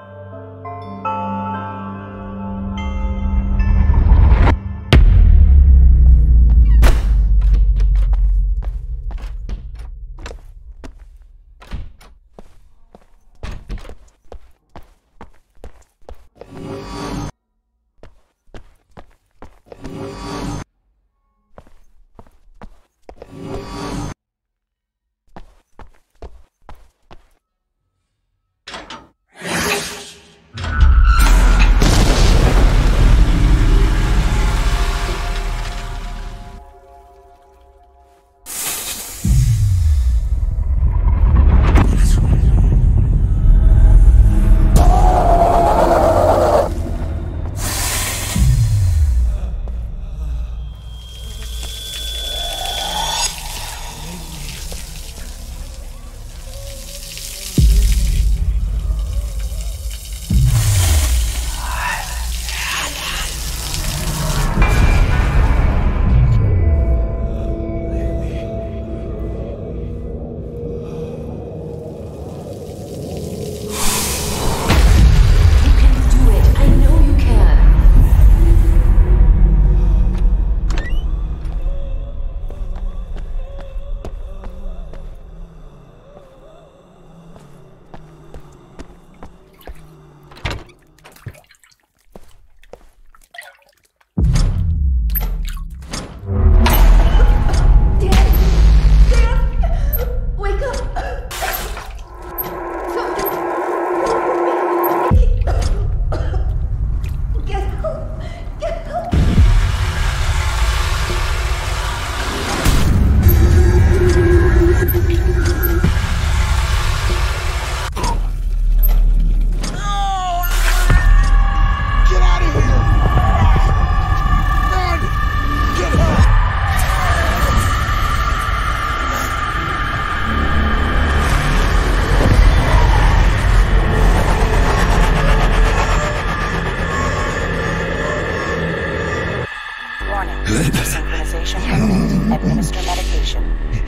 Synchronization. Administer medication.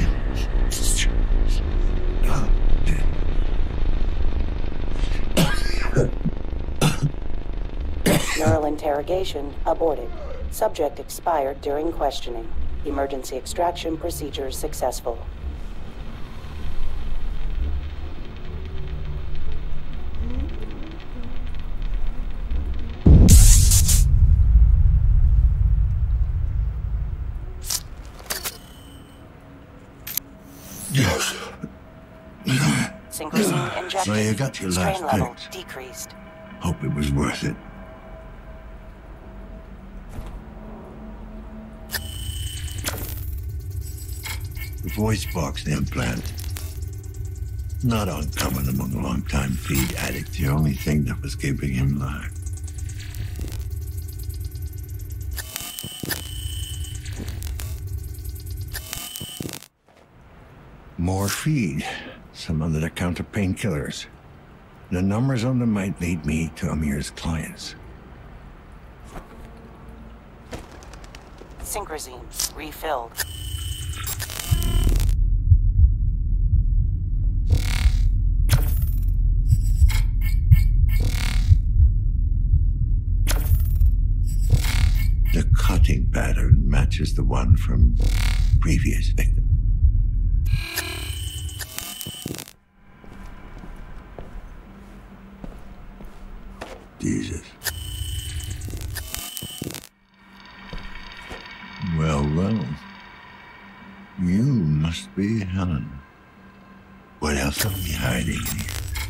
Neural interrogation aborted. Subject expired during questioning. Emergency extraction procedure successful. Yes. Synchrosine injected. So you got your last Strain level fix. decreased. Hope it was worth it. The voice box implant. Not uncommon among long-time feed addicts. The only thing that was keeping him alive. More feed. Some under-the-counter painkillers. The numbers on them might lead me to Amir's clients. Synchrosine refilled. The cutting pattern matches the one from previous victim. Jesus. Well, well. possibly hiding here?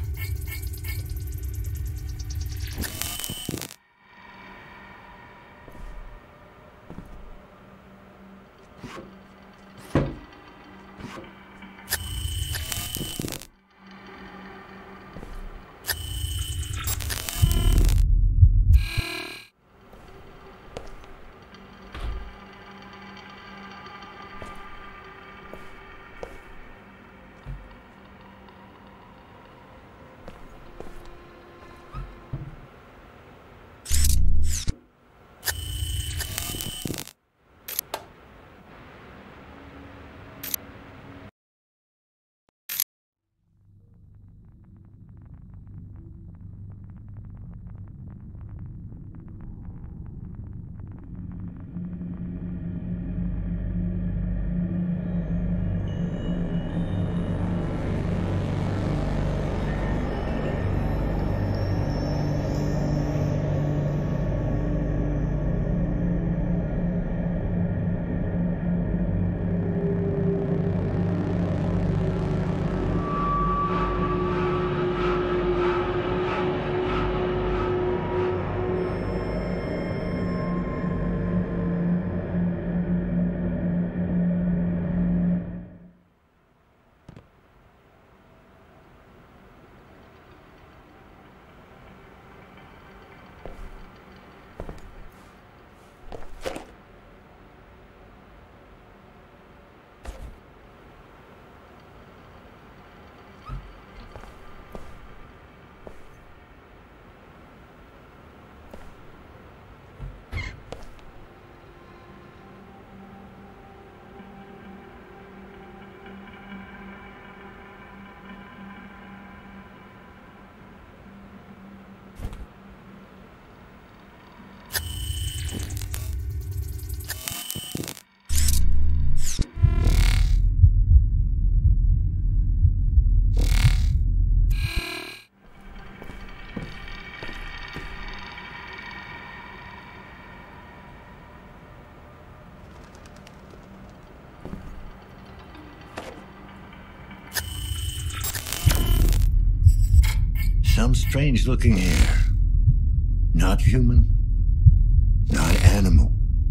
Some strange looking hair. Not human, not animal.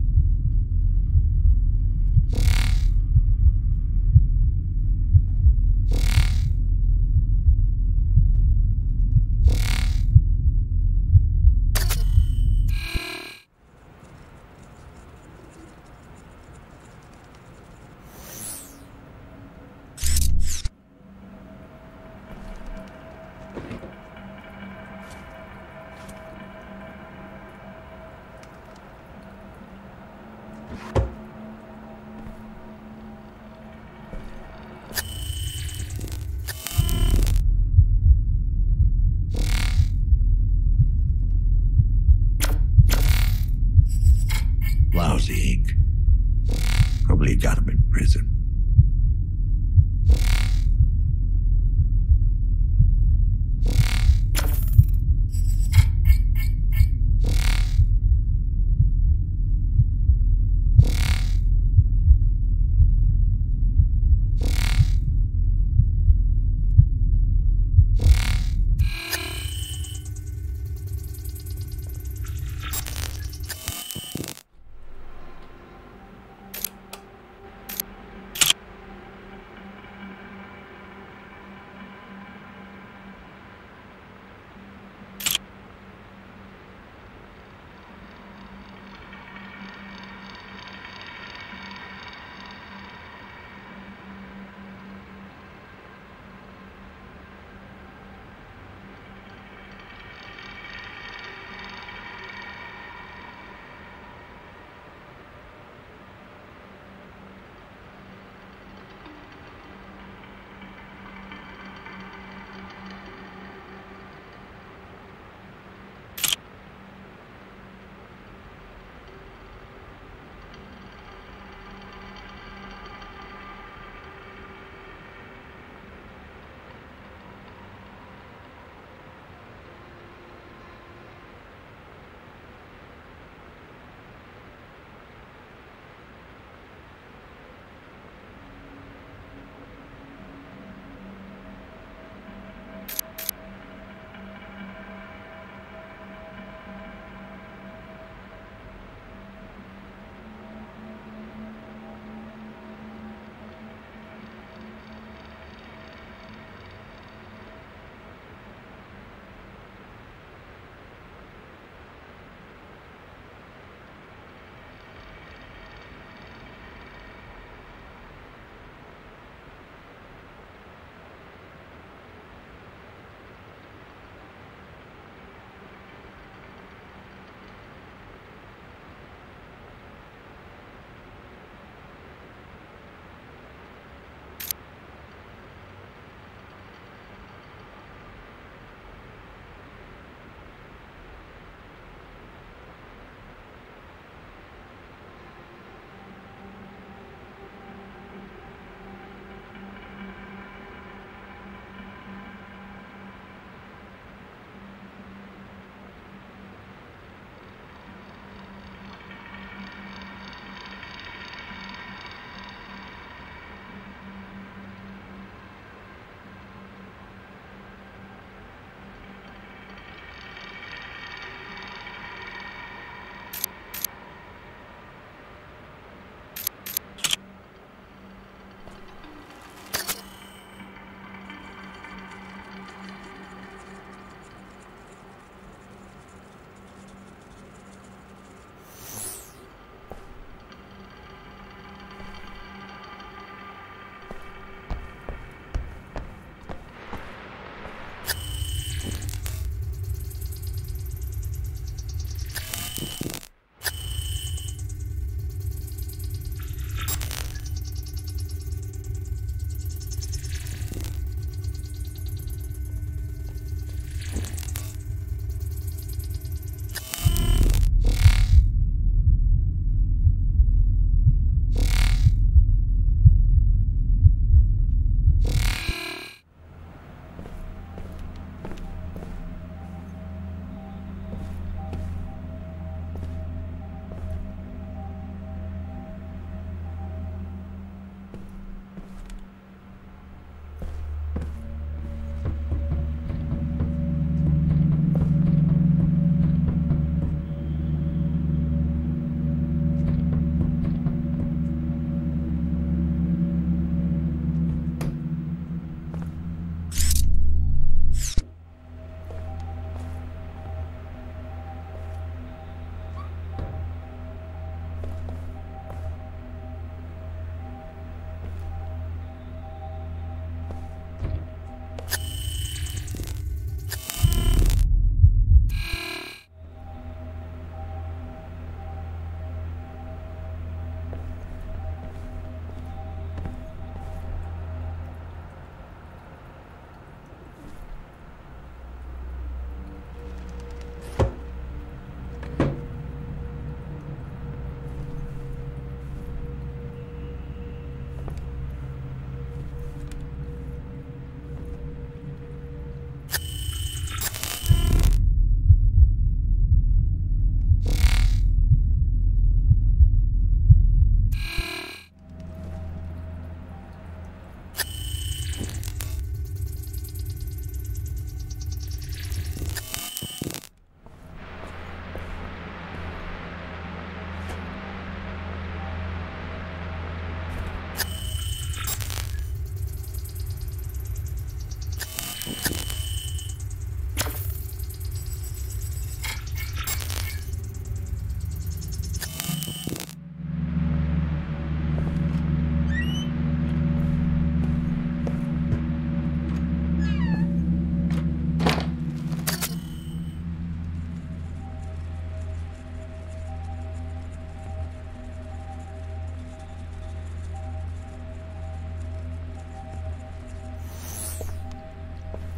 Lousy ink. Probably got him in prison.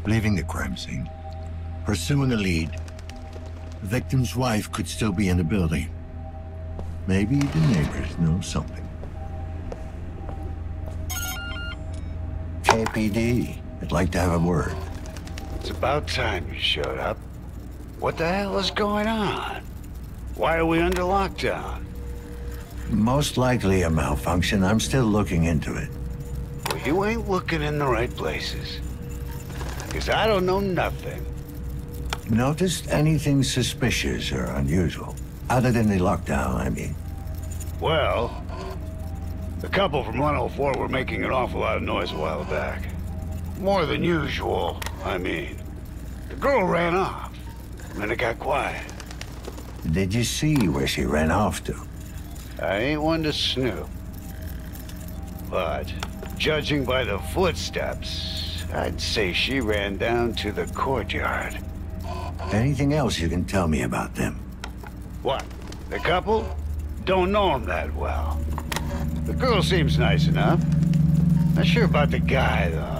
leaving the crime scene, pursuing a lead. The victim's wife could still be in the building. Maybe the neighbors know something. K P D, I'd like to have a word. It's about time you showed up. What the hell is going on? Why are we under lockdown? Most likely a malfunction. I'm still looking into it. Well, you ain't looking in the right places. Because I don't know nothing. Noticed anything suspicious or unusual? Other than the lockdown, I mean. Well, the couple from one oh four were making an awful lot of noise a while back. More than usual, I mean. The girl ran off, and then it got quiet. Did you see where she ran off to? I ain't one to snoop. But, judging by the footsteps, I'd say she ran down to the courtyard. Anything else you can tell me about them? What? The couple? Don't know them that well. The girl seems nice enough. Not sure about the guy, though.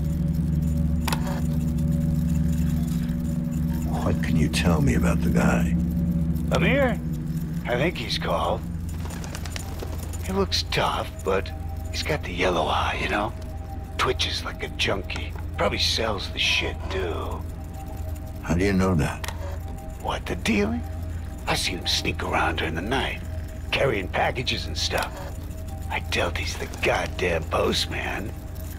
What can you tell me about the guy? Amir? I think he's called. He looks tough, but he's got the yellow eye, you know? Twitches like a junkie. Probably sells the shit, too. How do you know that? What, the dealing? I seen him sneak around during the night, carrying packages and stuff. I doubt he's the goddamn postman.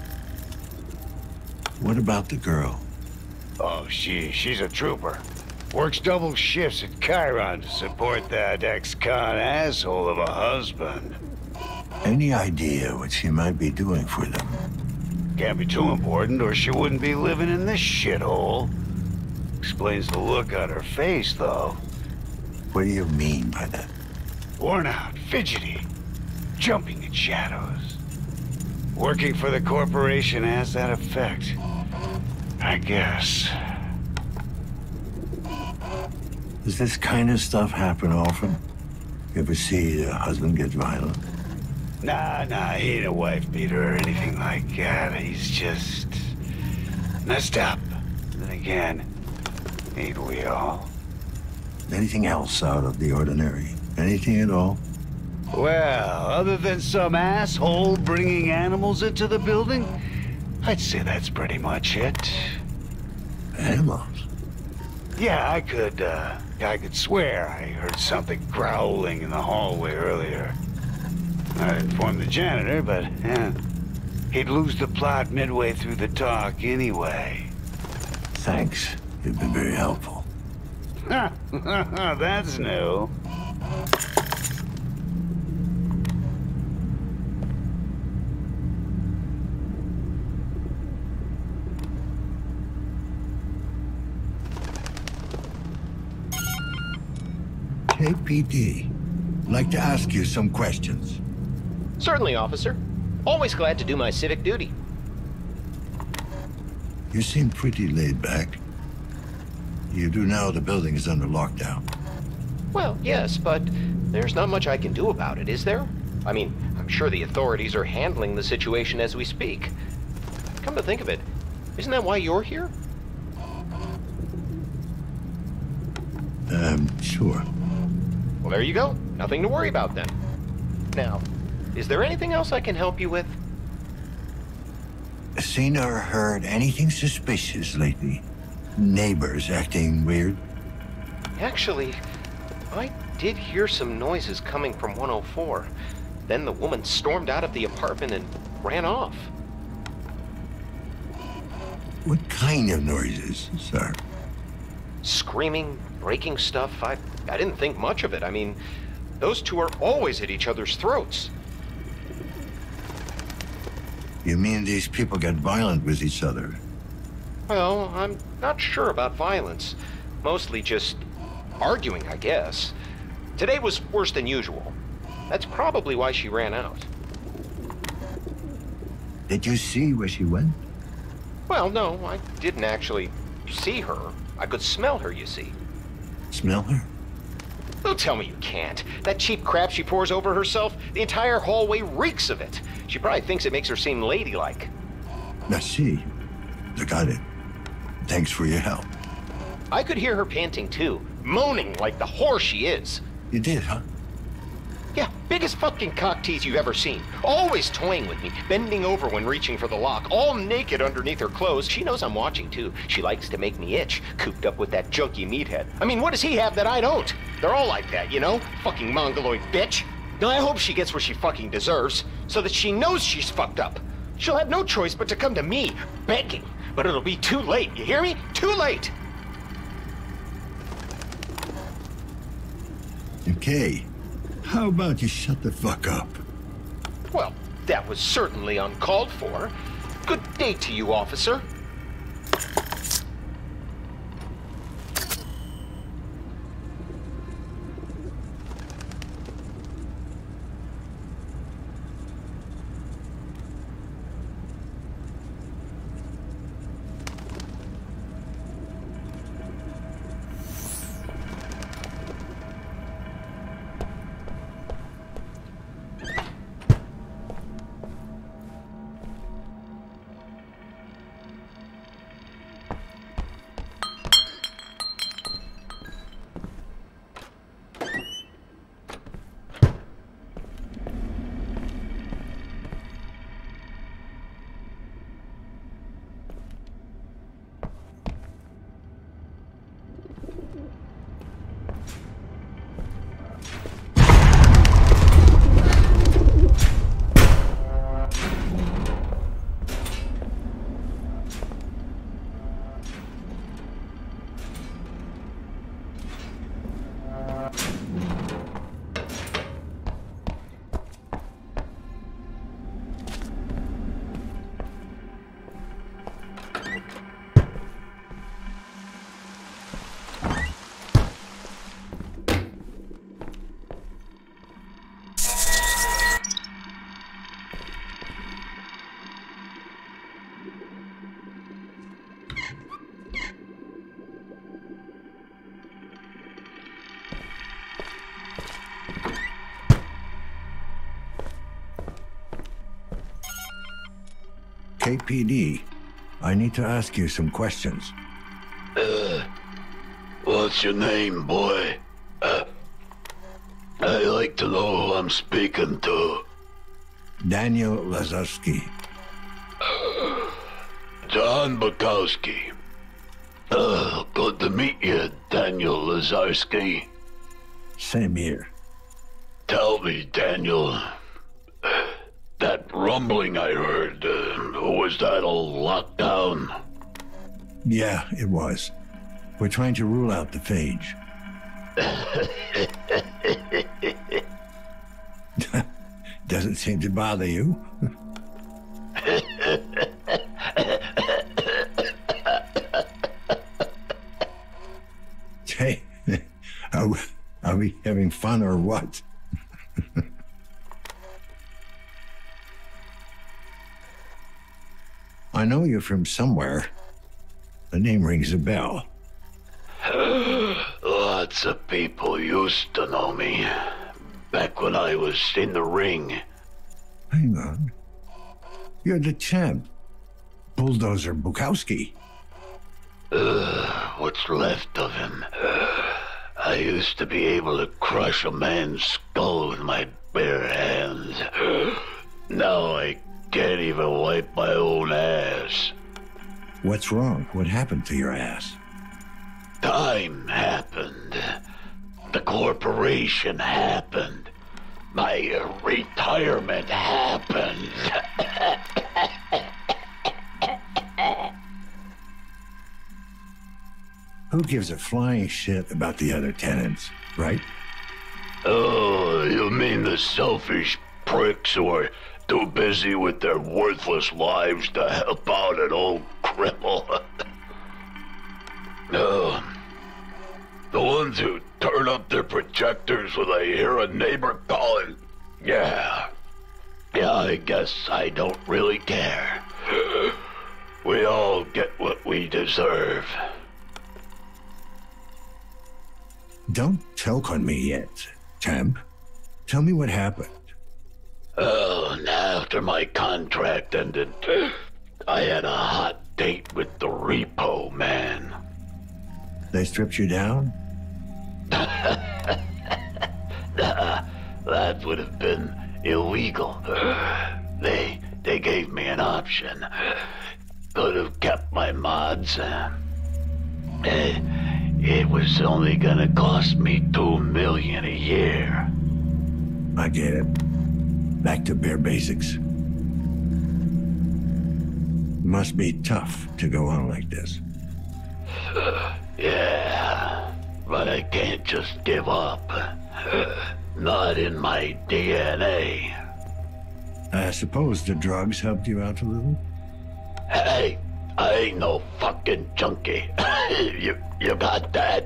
What about the girl? Oh, she, she's a trooper. Works double shifts at Chiron to support that ex-con asshole of a husband. Any idea what she might be doing for them? Can't be too important, or she wouldn't be living in this shithole. Explains the look on her face, though. What do you mean by that? Worn out, fidgety, jumping at shadows. Working for the corporation has that effect, I guess. Does this kind of stuff happen often? You ever see a husband get violent? Nah, nah, he ain't a wife beater or anything like that. He's just messed up. Then again, ain't we all? Anything else out of the ordinary? Anything at all? Well, other than some asshole bringing animals into the building, I'd say that's pretty much it. Animals? Yeah, I could, uh, I could swear I heard something growling in the hallway earlier. I informed the janitor, but, eh, he'd lose the plot midway through the talk anyway. Thanks. You've been very helpful. That's new. K P D. I'd like to ask you some questions. Certainly, officer. Always glad to do my civic duty. You seem pretty laid back. You do know the building is under lockdown. Well, yes, but there's not much I can do about it, is there? I mean, I'm sure the authorities are handling the situation as we speak. Come to think of it, isn't that why you're here? Um, sure. Well, there you go. Nothing to worry about then. Now, is there anything else I can help you with? Seen or heard anything suspicious lately? Neighbors acting weird? Actually, I did hear some noises coming from one oh four. Then the woman stormed out of the apartment and ran off. What kind of noises, sir? Screaming, breaking stuff. I, I didn't think much of it. I mean, those two are always at each other's throats. You mean these people get violent with each other? Well, I'm not sure about violence. Mostly just arguing, I guess. Today was worse than usual. That's probably why she ran out. Did you see where she went? Well, no, I didn't actually see her. I could smell her, you see. Smell her? Don't tell me you can't. That cheap crap she pours over herself, the entire hallway reeks of it. She probably thinks it makes her seem ladylike. I see. I got it. Thanks for your help. I could hear her panting too, moaning like the whore she is. You did, huh? Yeah, biggest fucking cock tease you've ever seen. Always toying with me, bending over when reaching for the lock, all naked underneath her clothes. She knows I'm watching too. She likes to make me itch, cooped up with that junky meathead. I mean, what does he have that I don't? They're all like that, you know? Fucking mongoloid bitch. Now I hope she gets what she fucking deserves, so that she knows she's fucked up. She'll have no choice but to come to me, begging. But it'll be too late, you hear me? Too late! Okay. How about you shut the fuck up? Well, that was certainly uncalled for. Good day to you, officer. K P D, I need to ask you some questions. Uh, what's your name, boy? Uh, I like to know who I'm speaking to. Daniel Lazarski. Uh, John Bukowski. Uh, good to meet you, Daniel Lazarski. Same here. Tell me, Daniel, uh, that rumbling I heard, uh, was that all locked down? Yeah, it was. We're trying to rule out the phage. Doesn't seem to bother you. Hey, are we, are we having fun or what? I know you're from somewhere. The name rings a bell. Lots of people used to know me. Back when I was in the ring. Hang on. You're the champ. Bulldozer Bukowski. Uh, what's left of him. Uh, I used to be able to crush a man's skull with my bare hands. Now I can't even wipe my own ass. What's wrong? What happened to your ass? Time happened. The corporation happened. My uh, retirement happened. Who gives a flying shit about the other tenants, right? Oh, you mean the selfish pricks who are too busy with their worthless lives to help out an old cripple? No. The ones who turn up their projectors when they hear a neighbor calling. Yeah. Yeah, I guess I don't really care. We all get what we deserve. Don't choke on me yet, champ. Tell me what happened. Oh, and after my contract ended, I had a hot date with the repo man. They stripped you down? Nah, that would have been illegal. They they gave me an option. Could have kept my mods. It, it was only gonna cost me two million a year. I get it. Back to bare basics. Must be tough to go on like this. Yeah, but I can't just give up. Not in my D N A. I suppose the drugs helped you out a little? Hey, I ain't no fucking junkie. you, you got that?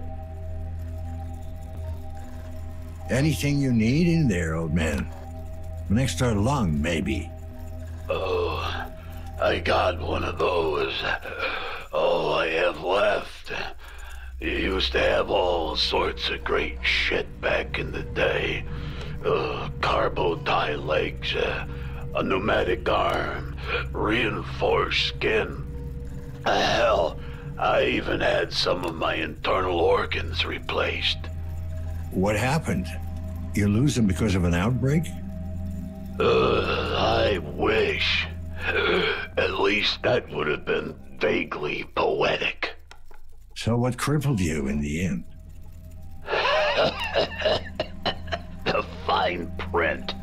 Anything you need in there, old man. An extra lung, maybe. Oh, I got one of those. All I have left. You used to have all sorts of great shit back in the day. Uh, carbo tie legs, uh, a pneumatic arm, reinforced skin. Uh, hell, I even had some of my internal organs replaced. What happened? You lose them because of an outbreak? Uh, I wish. At least that would have been vaguely poetic. So what crippled you in the end? The fine print.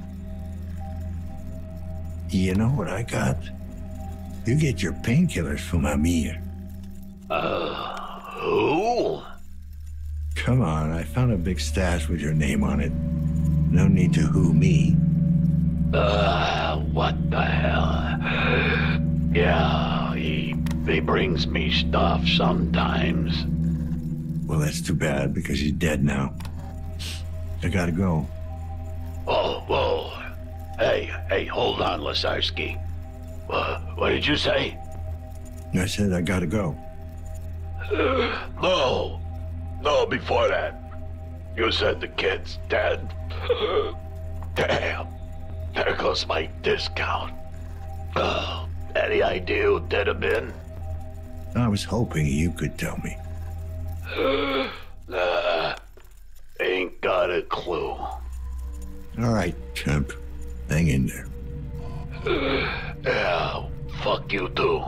You know what I got? You get your painkillers from Amir. Uh, who? Come on, I found a big stash with your name on it. No need to who me. Uh, what the hell? Yeah, he, he brings me stuff sometimes. Well, that's too bad, because he's dead now. I gotta go. Whoa, whoa. Hey, hey, hold on, Lasarski. Uh, what did you say? I said I gotta go. Uh, no. No, before that. You said the kid's dead. Damn. There goes my discount. Uh, any idea who did him in? I was hoping you could tell me. Nah, ain't got a clue. All right, chump. Hang in there. Yeah, fuck you too.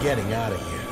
getting out of here.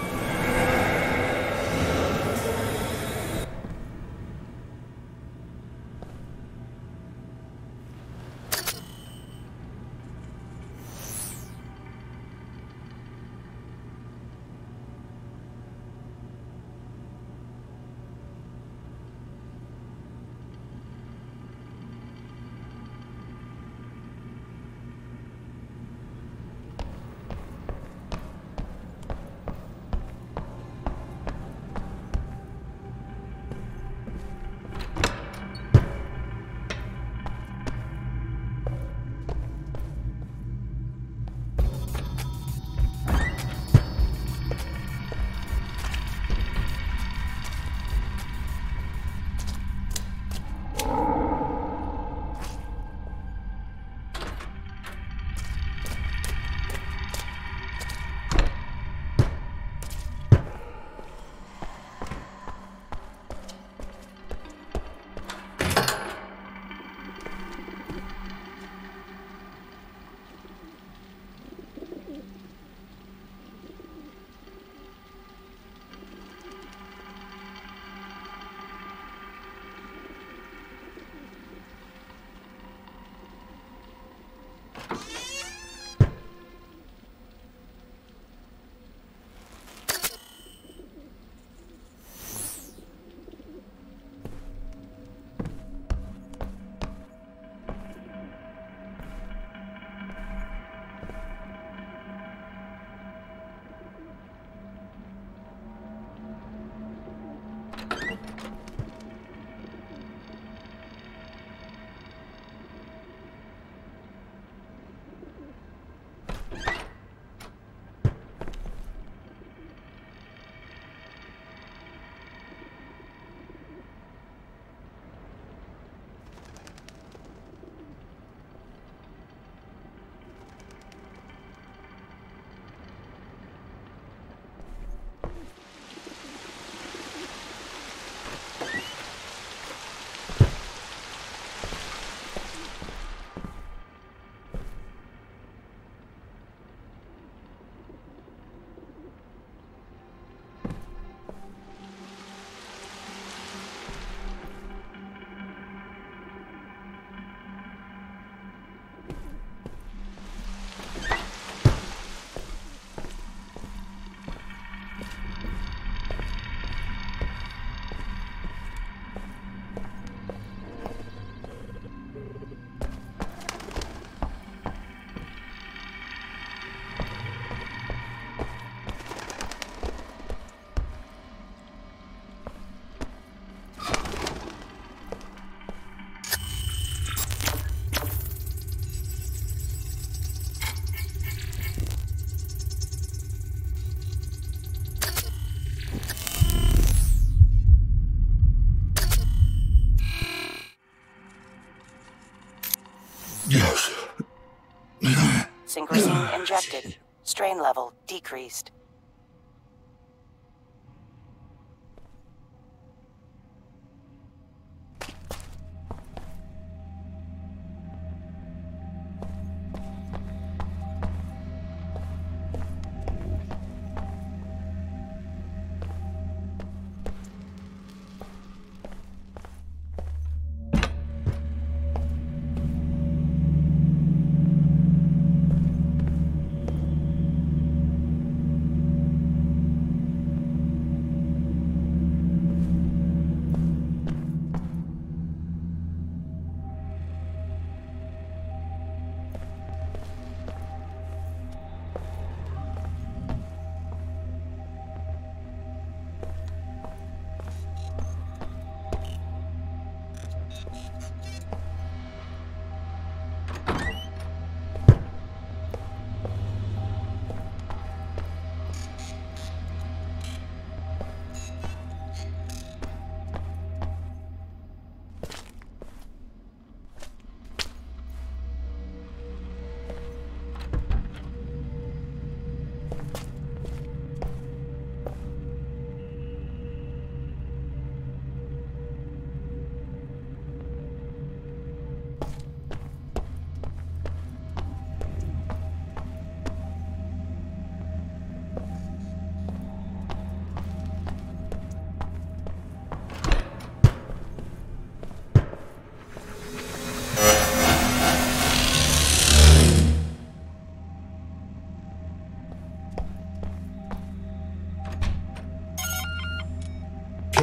Yes. Synchrosine injected. Strain level decreased.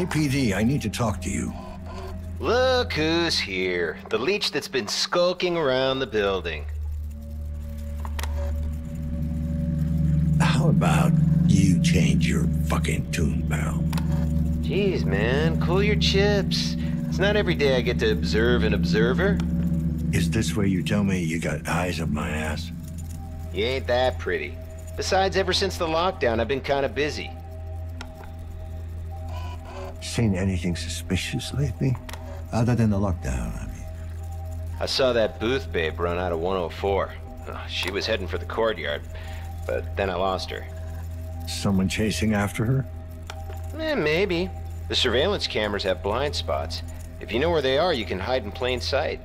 P D, I need to talk to you. Look who's here. The leech that's been skulking around the building. How about you change your fucking tune, pal? Jeez, man, cool your chips. It's not every day I get to observe an observer. Is this where you tell me you got eyes up my ass? You ain't that pretty. Besides, ever since the lockdown, I've been kind of busy. Seen anything suspicious lately? Other than the lockdown, I mean. I saw that booth babe run out of one oh four. Oh, she was heading for the courtyard, but then I lost her. Someone chasing after her? Eh, maybe. The surveillance cameras have blind spots. If you know where they are, you can hide in plain sight.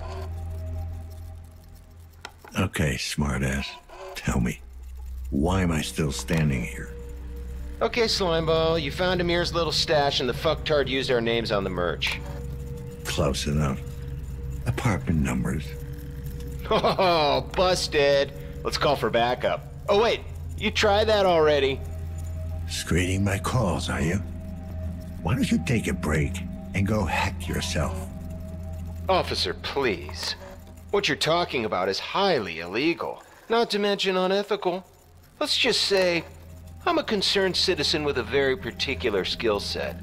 Okay, smartass. Tell me, why am I still standing here? Okay, Slimeball, you found Amir's little stash and the fucktard used our names on the merch. Close enough. Apartment numbers. Oh, busted. Let's call for backup. Oh, wait, you tried that already. Screening my calls, are you? Why don't you take a break and go hack yourself? Officer, please. What you're talking about is highly illegal, not to mention unethical. Let's just say, I'm a concerned citizen with a very particular skill set.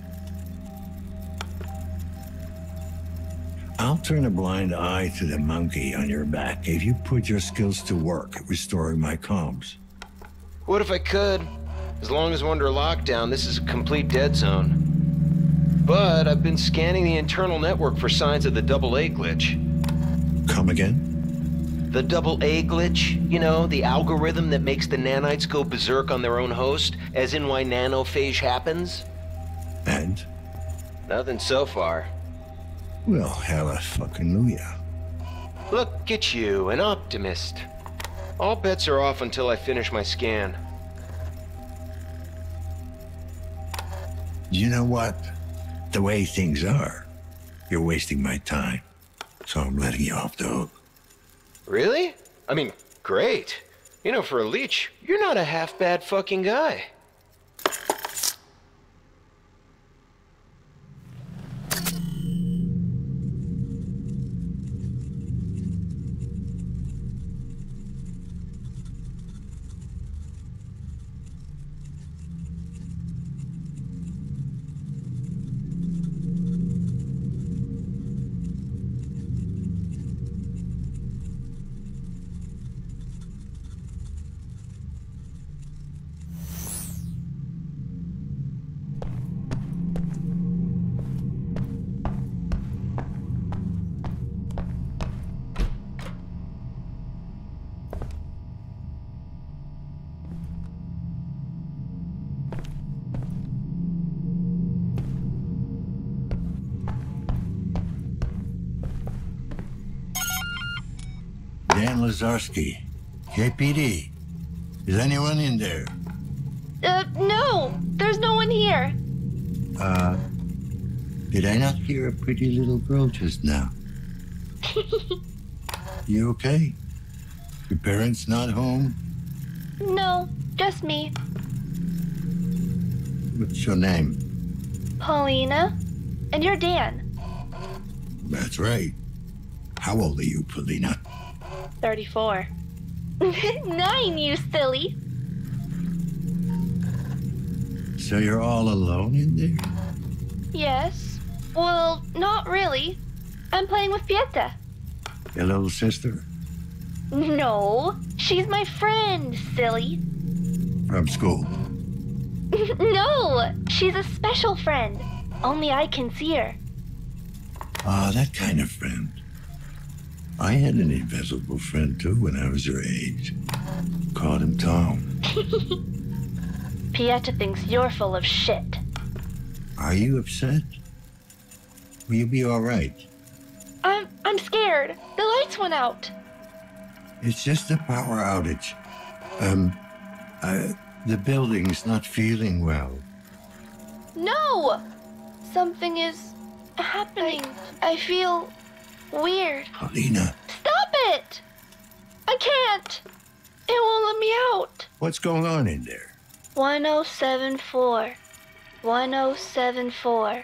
I'll turn a blind eye to the monkey on your back if you put your skills to work at restoring my comms. What if I could? As long as we're under lockdown, this is a complete dead zone. But I've been scanning the internal network for signs of the double A glitch. Come again? The double A glitch, you know, the algorithm that makes the nanites go berserk on their own host, as in why nanophage happens. And? Nothing so far. Well, hella fucking Luya. Look at you, an optimist. All bets are off until I finish my scan. You know what? The way things are, you're wasting my time. So I'm letting you off the hook. Really? I mean, great. You know, for a leech, you're not a half-bad fucking guy. Dan Lazarski, K P D. Is anyone in there? Uh, no! There's no one here! Uh, did I not hear a pretty little girl just now? You okay? Your parents not home? No, just me. What's your name? Paulina. And you're Dan. That's right. How old are you, Paulina? thirty-four. Nine, you silly. So you're all alone in there? Yes. Well, not really. I'm playing with Pieta. Your little sister? No, she's my friend, silly. From school? No, she's a special friend. Only I can see her. Ah, that kind of friend. I had an invisible friend, too, when I was your age. Called him Tom. Pieta thinks you're full of shit. Are you upset? Will you be all right? I'm, I'm scared. The lights went out. It's just a power outage. Um, uh, the building's not feeling well. No! Something is happening. I, I feel weird. Paulina. Stop it! I can't. It won't let me out. What's going on in there? one oh seven four. one oh seven four.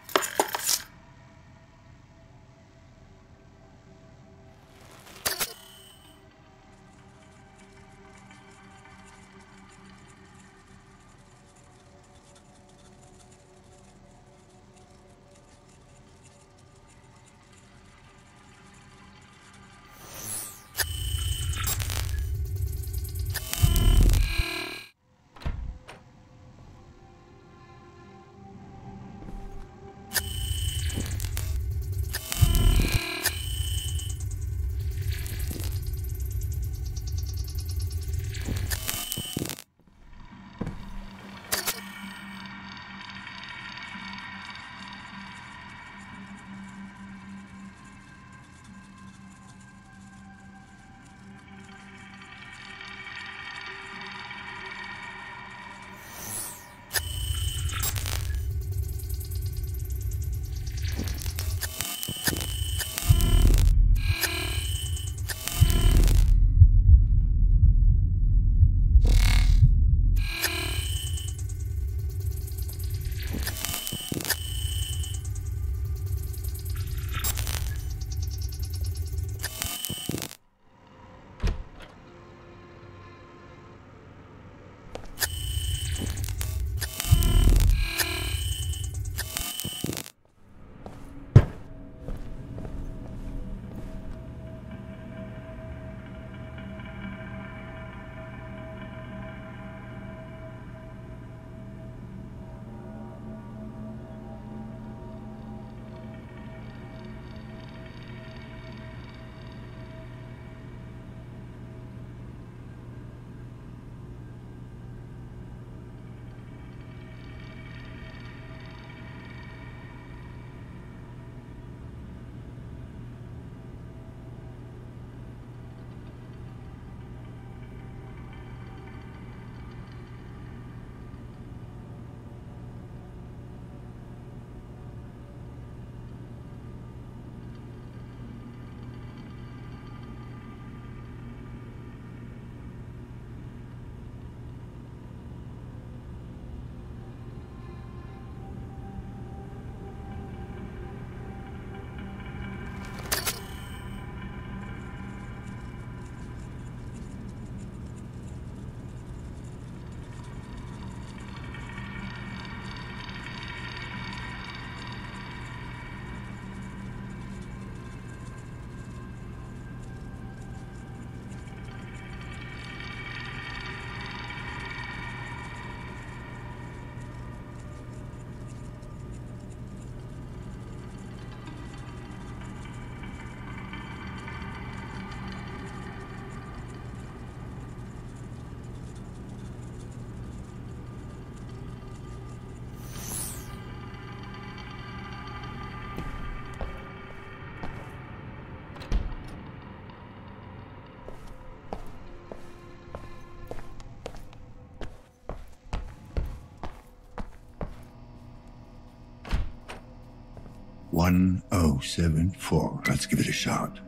one oh seven four. Let's give it a shot.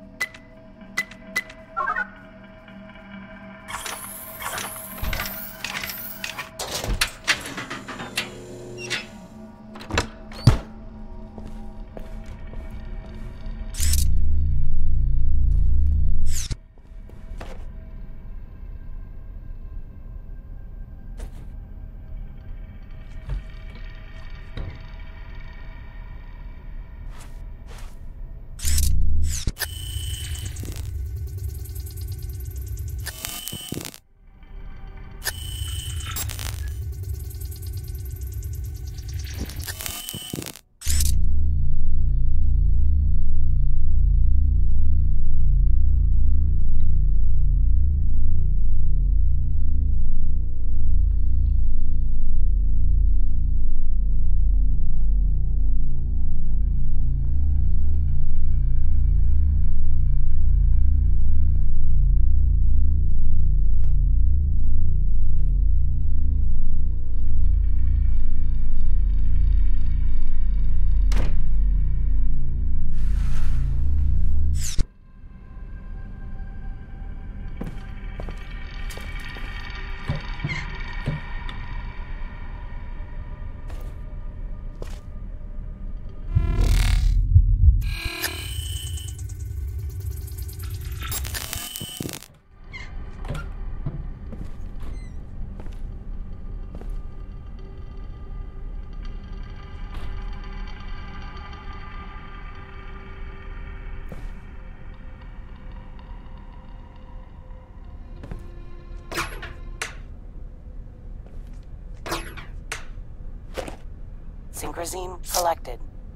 Grazine collected.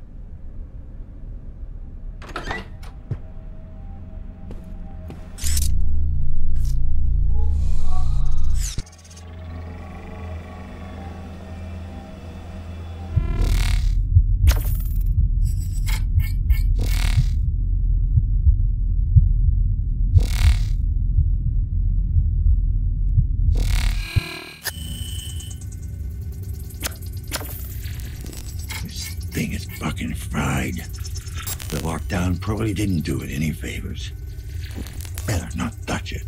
Thing is fucking fried. The lockdown probably didn't do it any favors. Better not touch it.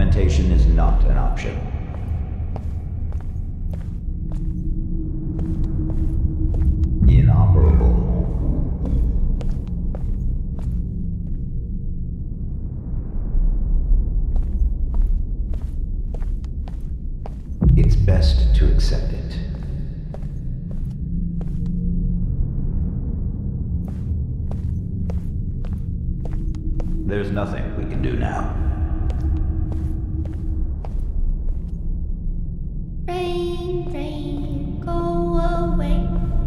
Augmentation is not an option. Inoperable. It's best to accept it. There's nothing we can do now. Rain, rain, go away.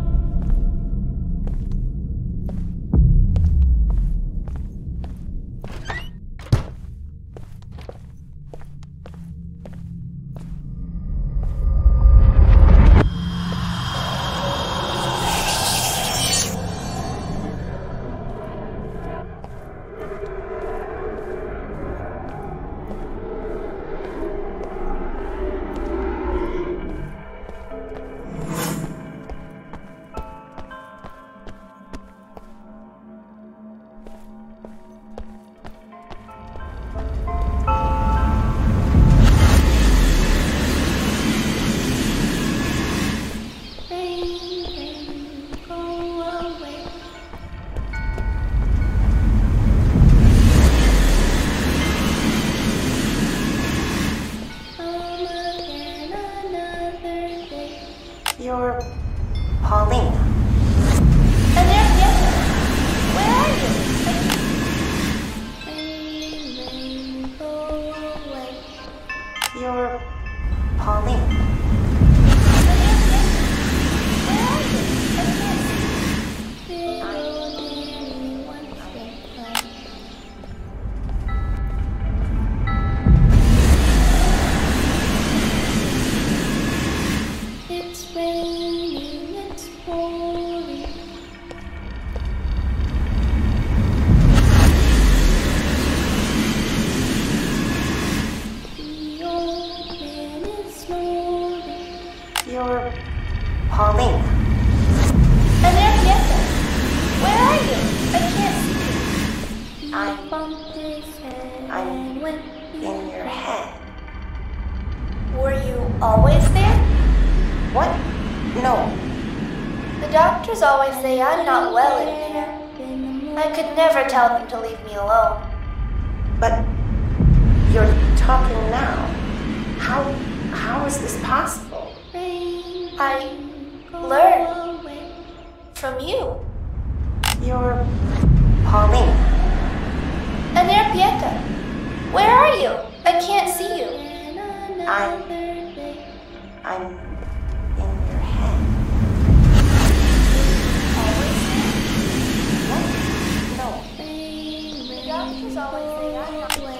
You're Paulina. Enriqueta, where are you? Go away. You're Paulina. Where are you? I can't see. It's raining, it's pouring. The old man is snoring. You're Paulina. Enriqueta, where are you? I can't see you. I bumped his head I'm and went in your head. Were you always there? What? No. The doctors always say I'm not well in there. I could never tell them to leave me alone. But you're talking now. How how is this possible? I learned from you. You're Paulina. Enriqueta, where are you? I can't see you. I'm I'm in your head. Always What? No. The doctors always say I'm not well.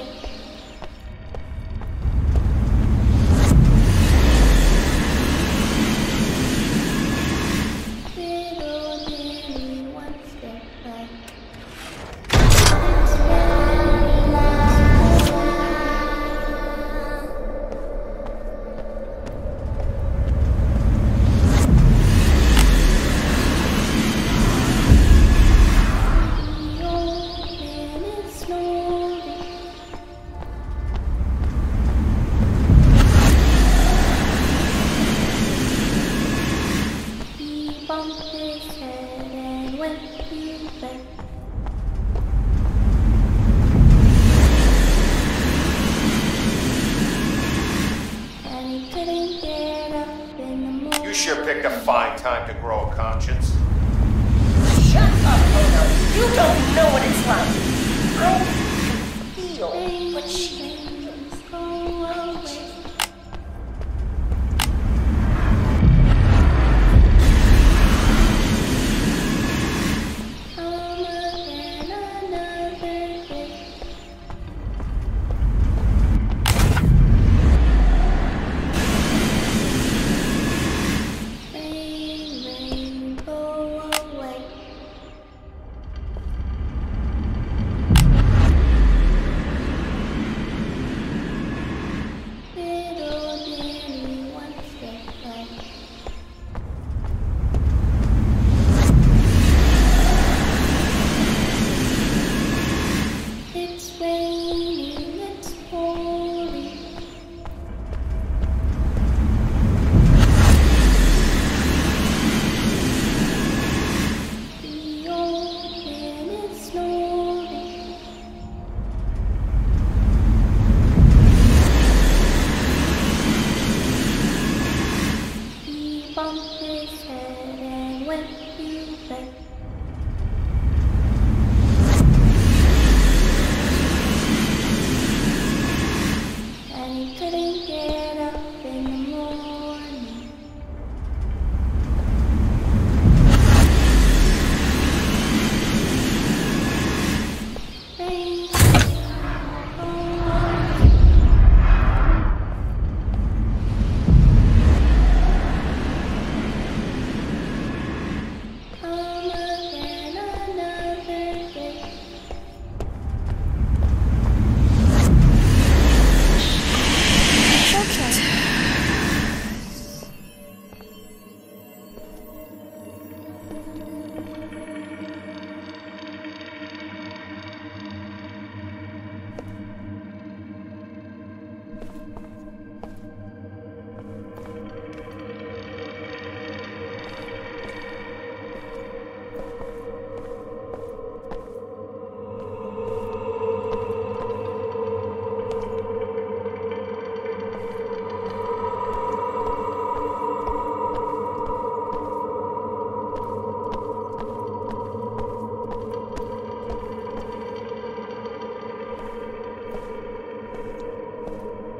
You sure picked a fine time to grow a conscience. Shut up, Odo. You don't know what it's like. I feel what she feels.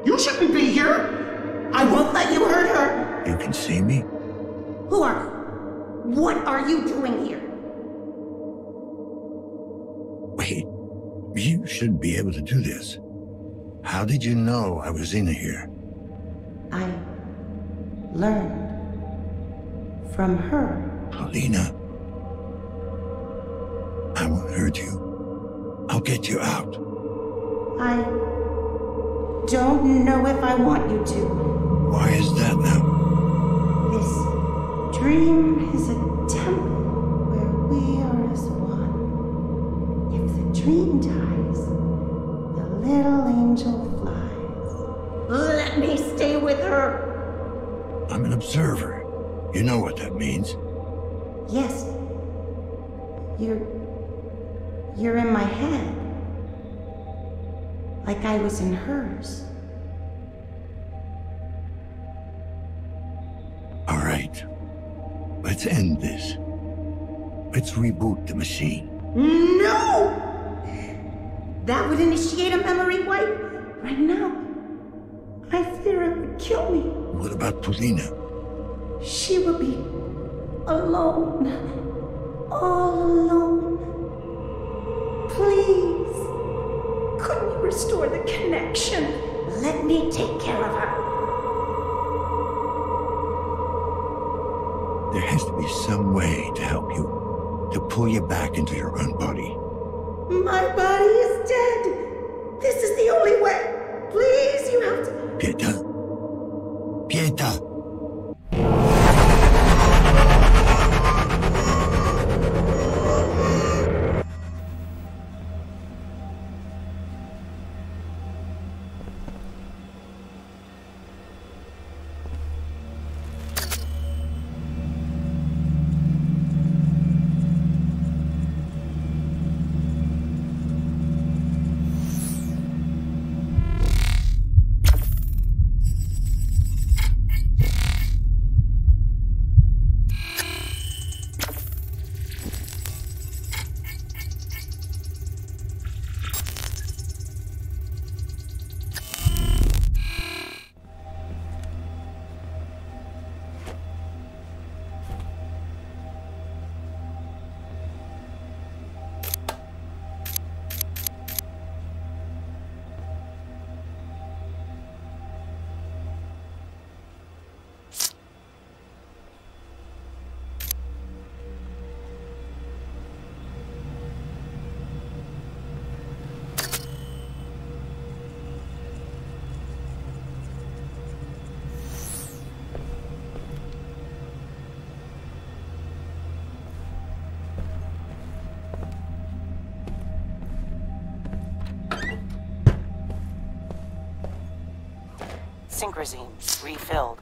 You shouldn't be here! I won't let you hurt her! You can see me? Who are you? What are you doing here? Wait, you should be able to do this. How did you know I was in here? I learned from her. Paulina, I won't hurt you. I'll get you out. I don't know if I want you to. Why is that now? This dream is a temple where we are as one. If the dream dies, the little angel flies. Let me stay with her. I'm an observer. You know what that means. Yes. You're... You're in my head. Like I was in hers. All right. Let's end this. Let's reboot the machine. No! That would initiate a memory wipe. Right now, I fear it would kill me. What about Paulina? She will be alone. All alone. Please, couldn't you restore the connection? Let me take care of her. There has to be some way to help you, to pull you back into your own body. My body is dead. This is the only way. Please, you have to... Pieta. Pieta. Synchrosine refilled.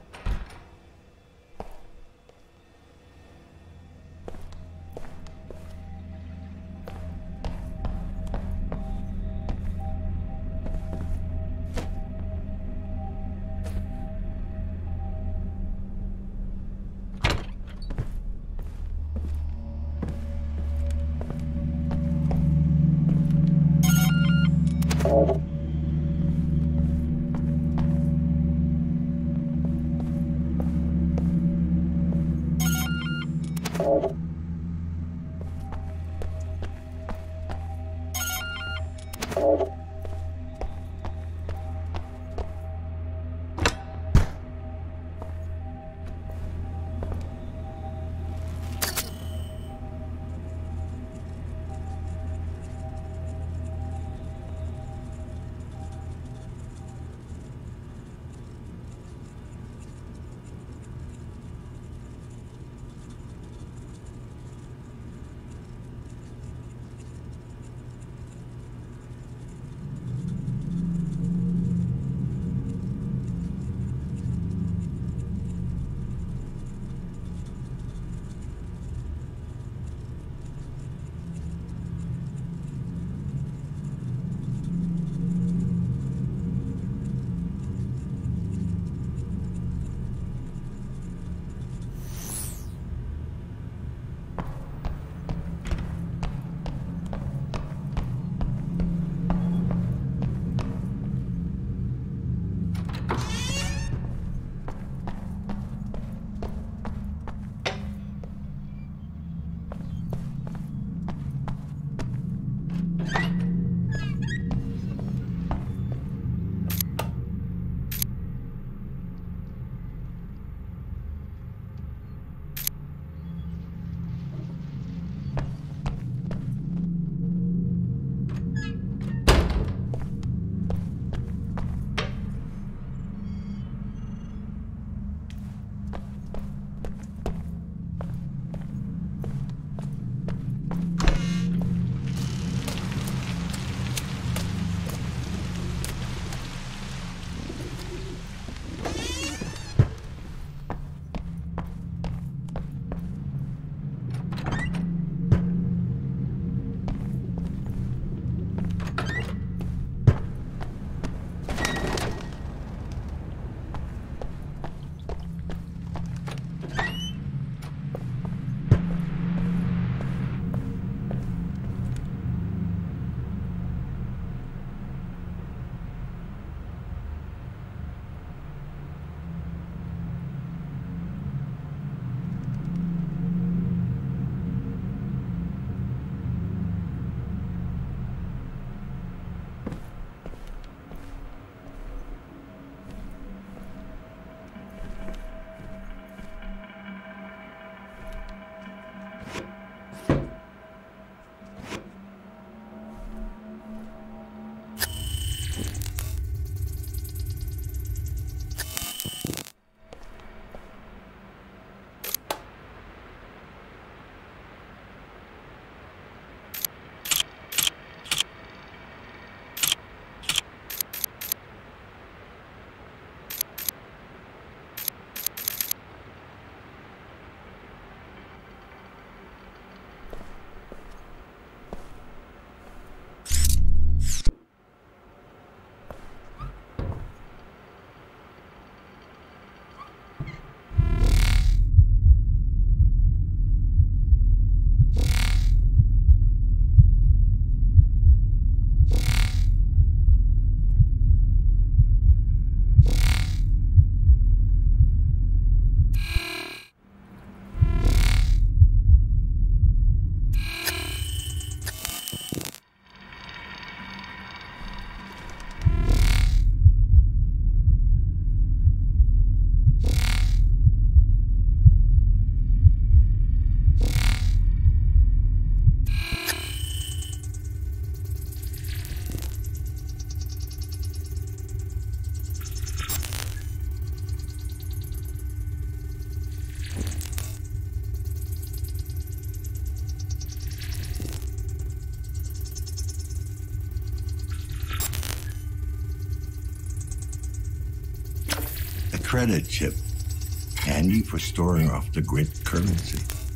credit chip, handy for storing off the grid currency.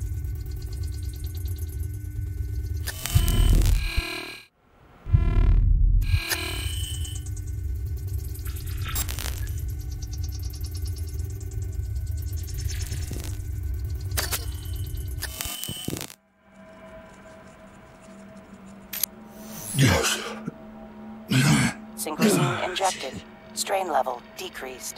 Yes. Synchrosine injected. Strain level decreased.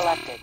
selected.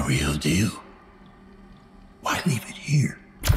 real deal. Why leave it here?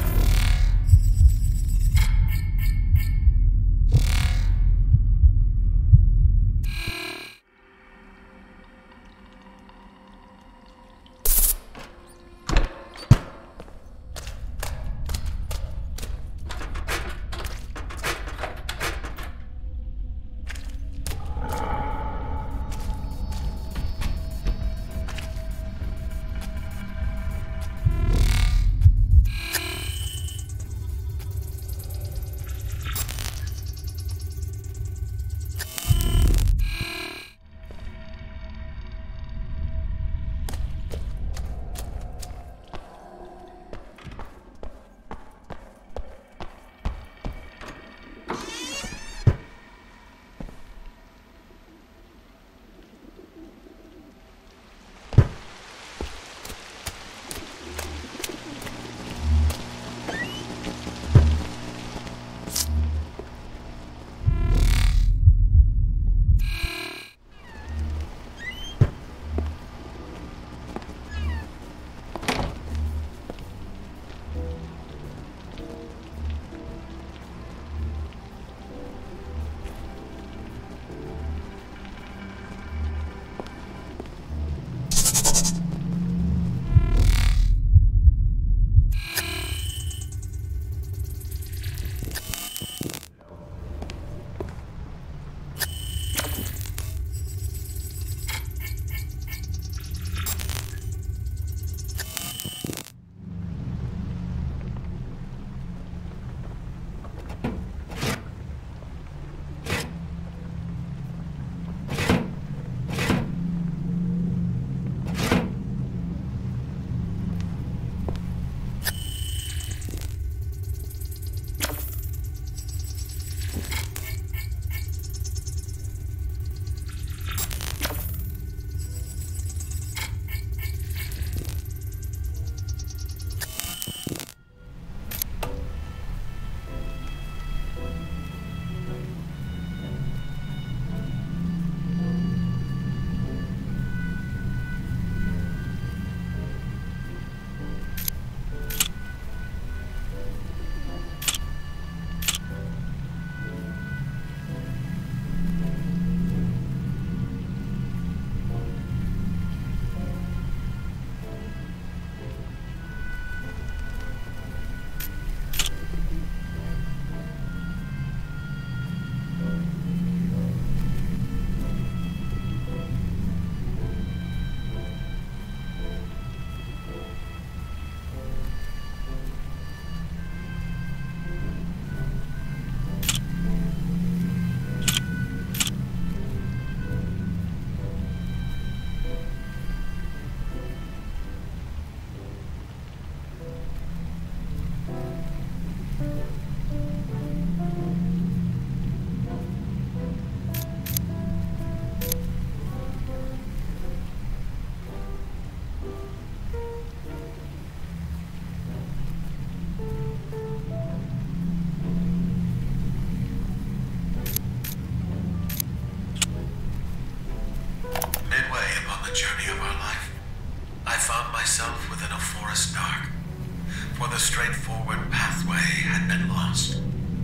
Journey of our life, I found myself within a forest dark, for the straightforward pathway had been lost.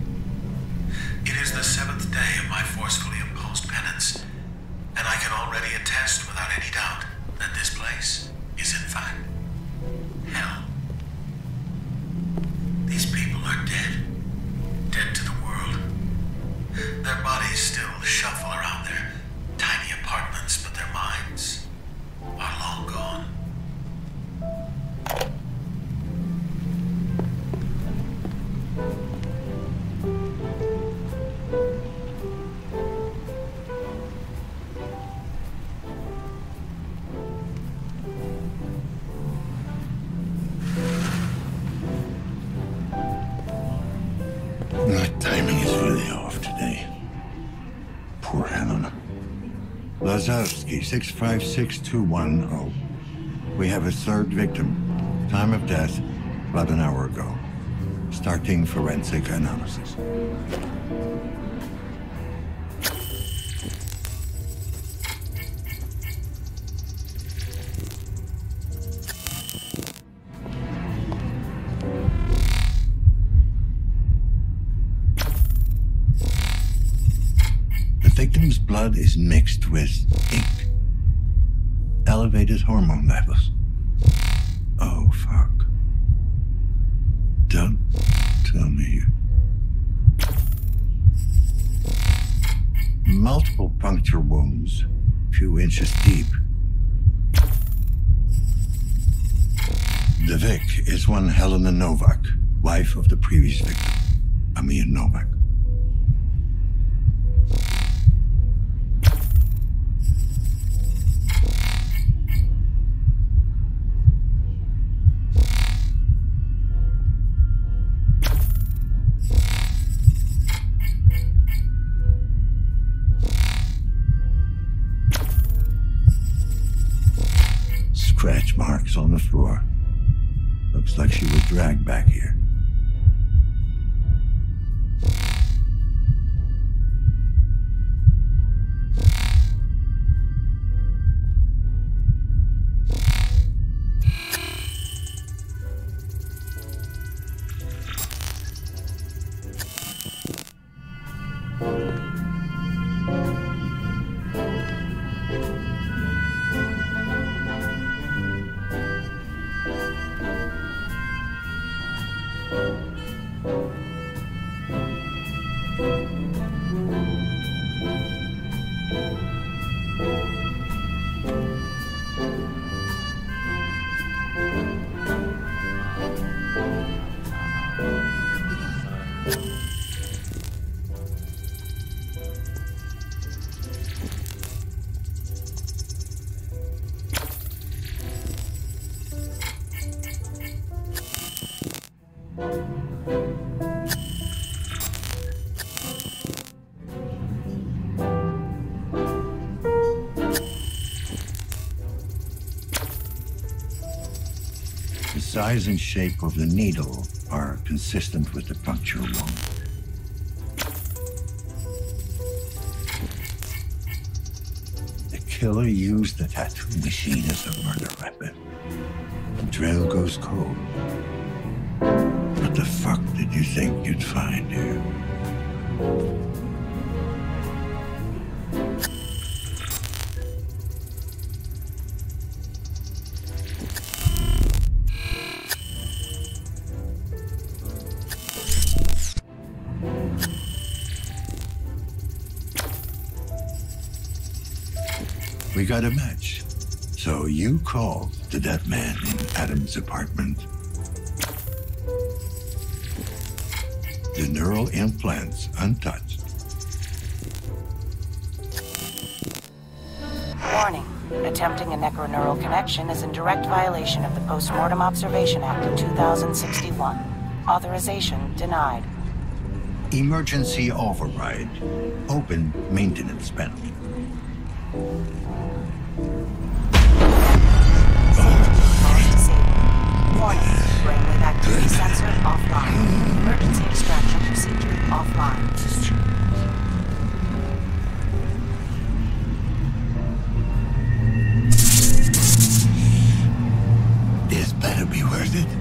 It is the seventh day of my forcefully imposed penance, and I can already attest without any doubt that this place is in fact hell. These people are dead, dead to the world. Their bodies still shuffle around their tiny apartments, but their minds are long gone. My timing is really off today. Poor Helena. Lazarski, six five six two one zero. We have a third victim. Time of death, about an hour ago. Starting forensic analysis. is mixed with ink. Elevated hormone levels. Oh, fuck. Don't tell me. Multiple puncture wounds, few inches deep. The Vic is one Helena Novak, wife of the previous victim, Amir Novak. Scratch marks on the floor. Looks like she was dragged back here. The size and shape of the needle are consistent with the puncture wound. The killer used the tattoo machine as a murder weapon. The trail goes cold. What the fuck did you think you'd find here? We got a match. So you called to that man in Adam's apartment. The neural implants untouched. Warning. Attempting a necroneural connection is in direct violation of the Postmortem Observation Act of two thousand sixty-one. Authorization denied. Emergency override. Open maintenance panel. Warning. Brainwave activity sensor offline. Emergency extraction procedure offline. This better be worth it.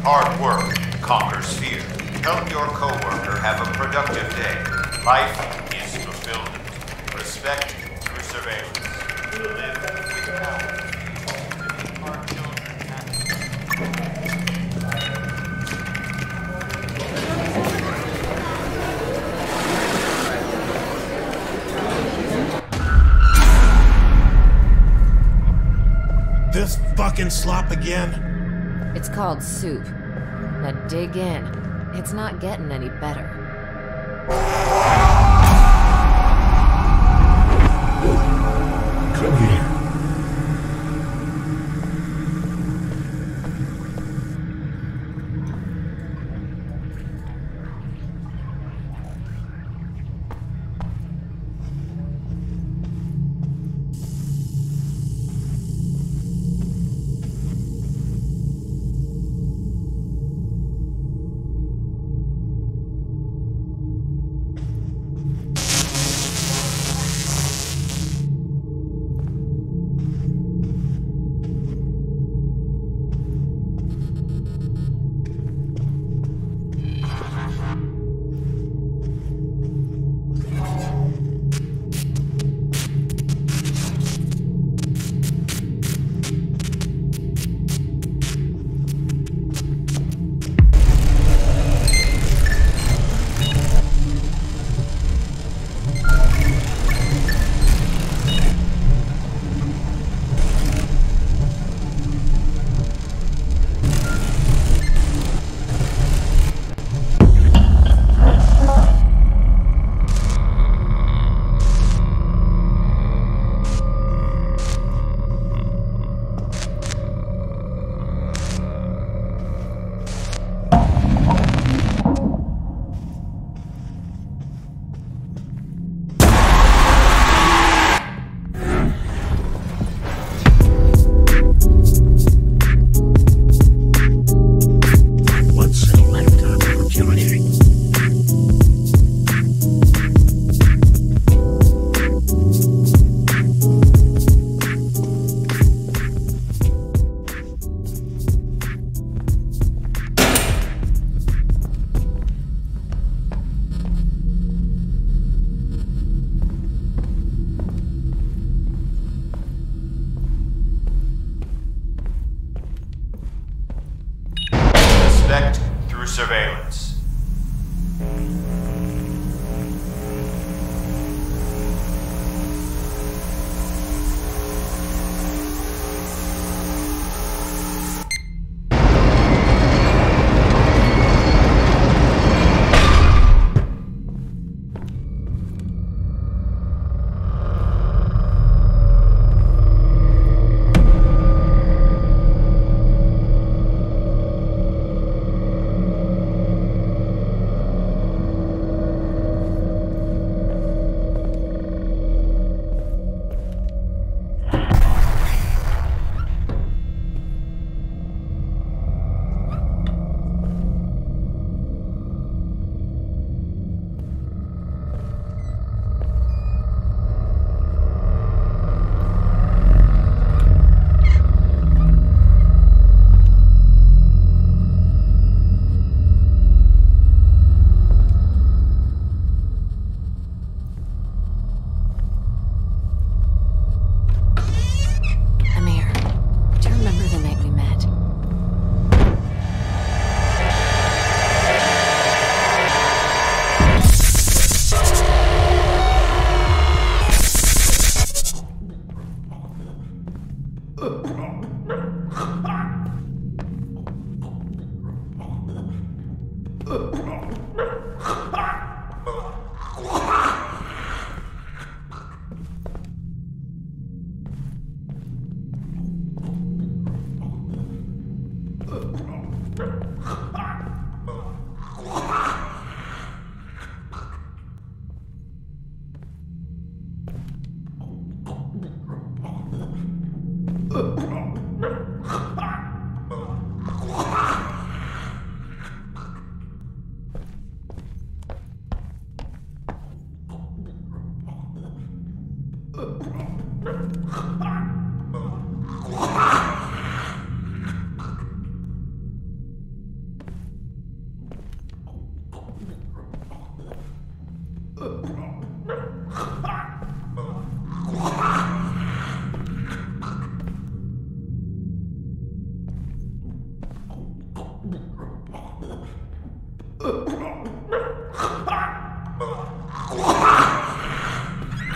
Hard work conquers fear. Help your coworker have a productive day. Life is fulfillment. Respect through surveillance. Live with power. Our children happy. This fucking slop again? It's called soup. Now dig in. It's not getting any better. Come here. Respect through surveillance.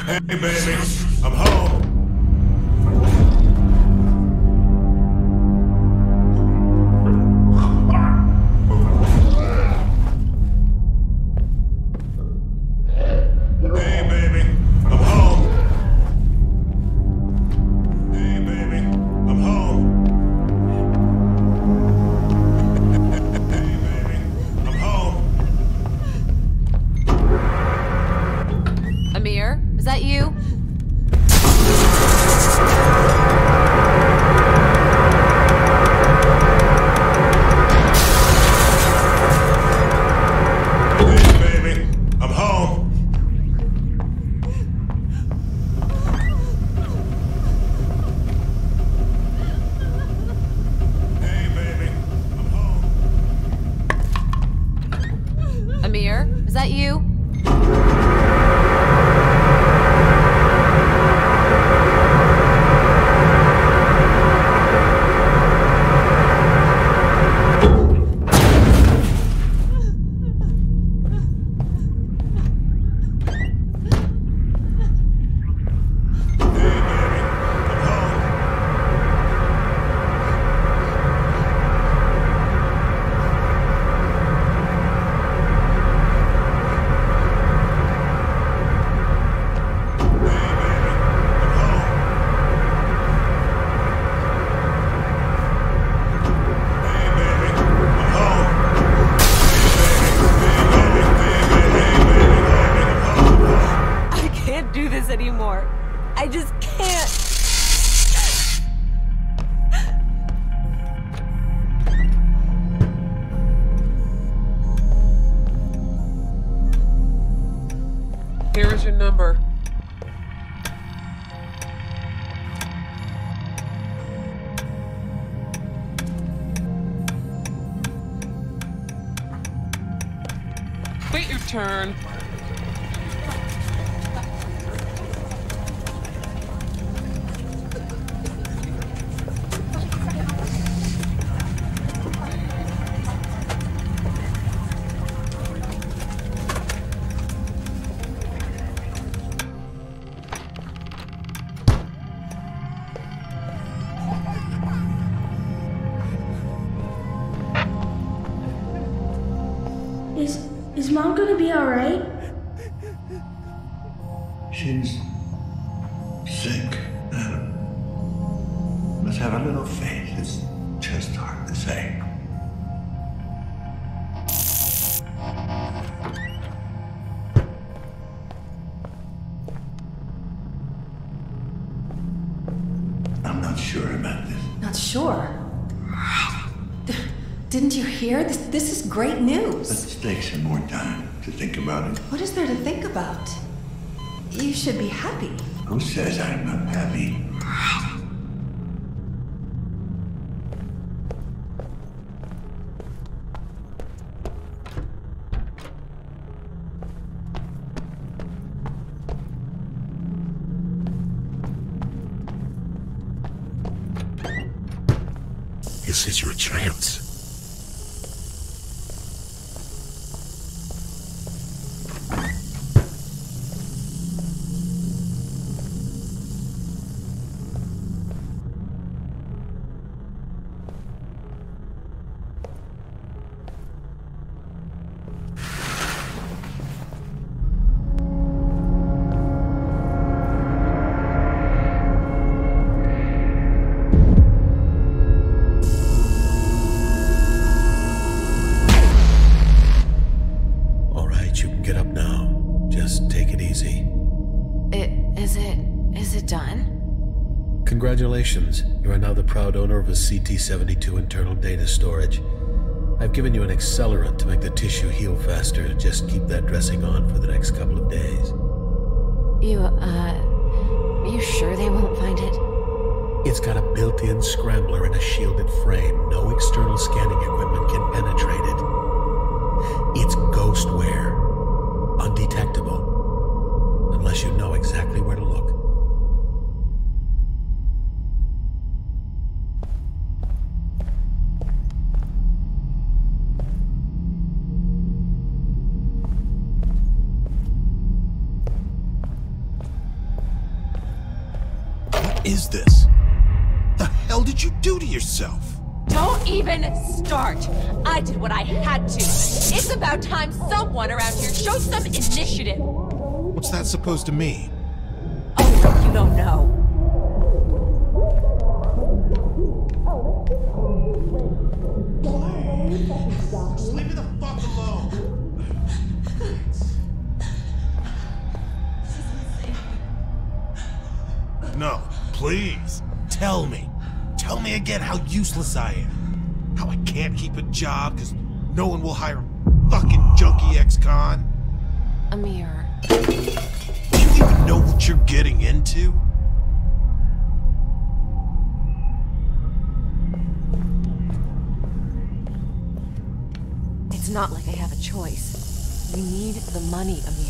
Hey, baby, I'm home. Hey, baby, I'm home. Hey, baby, I'm home. Hey, baby, I'm home. Amir, is that you? Hey, baby, I'm home. Hey, baby, I'm home. Amir, is that you? I can't do this anymore. I just can't. Here is your number. Wait your turn. Is is Mom gonna be alright? She's sick, Adam. Must have a little faith. It's just hard to say. I'm not sure about this. Not sure. Didn't you hear? This, this is great news. Let's take some more time to think about it. What is there to think about? You should be happy. Who says I'm not happy? This is your chance. Congratulations, you are now the proud owner of a C T seventy-two internal data storage. I've given you an accelerant to make the tissue heal faster. Just keep that dressing on for the next couple of days. You, uh... you sure they won't find it? It's got a built-in scrambler and a shielded frame. No external scanning equipment can penetrate it. It's ghostware. Undetectable. Unless you know exactly where to look. is this? The hell did you do to yourself? Don't even start. I did what I had to. It's about time someone around here showed some initiative. What's that supposed to mean? Oh, you don't know. Just leave me the fuck alone. No, please. Tell me. Tell me again how useless I am. How I can't keep a job because no one will hire a fucking junkie ex-con. Amir. Do you even know what you're getting into? It's not like I have a choice. We need the money, Amir.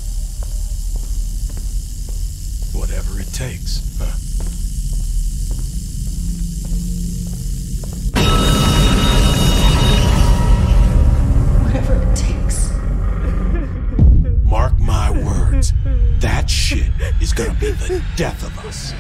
Whatever it takes, huh? Whatever it takes. Mark my words. That shit is gonna be the death of us.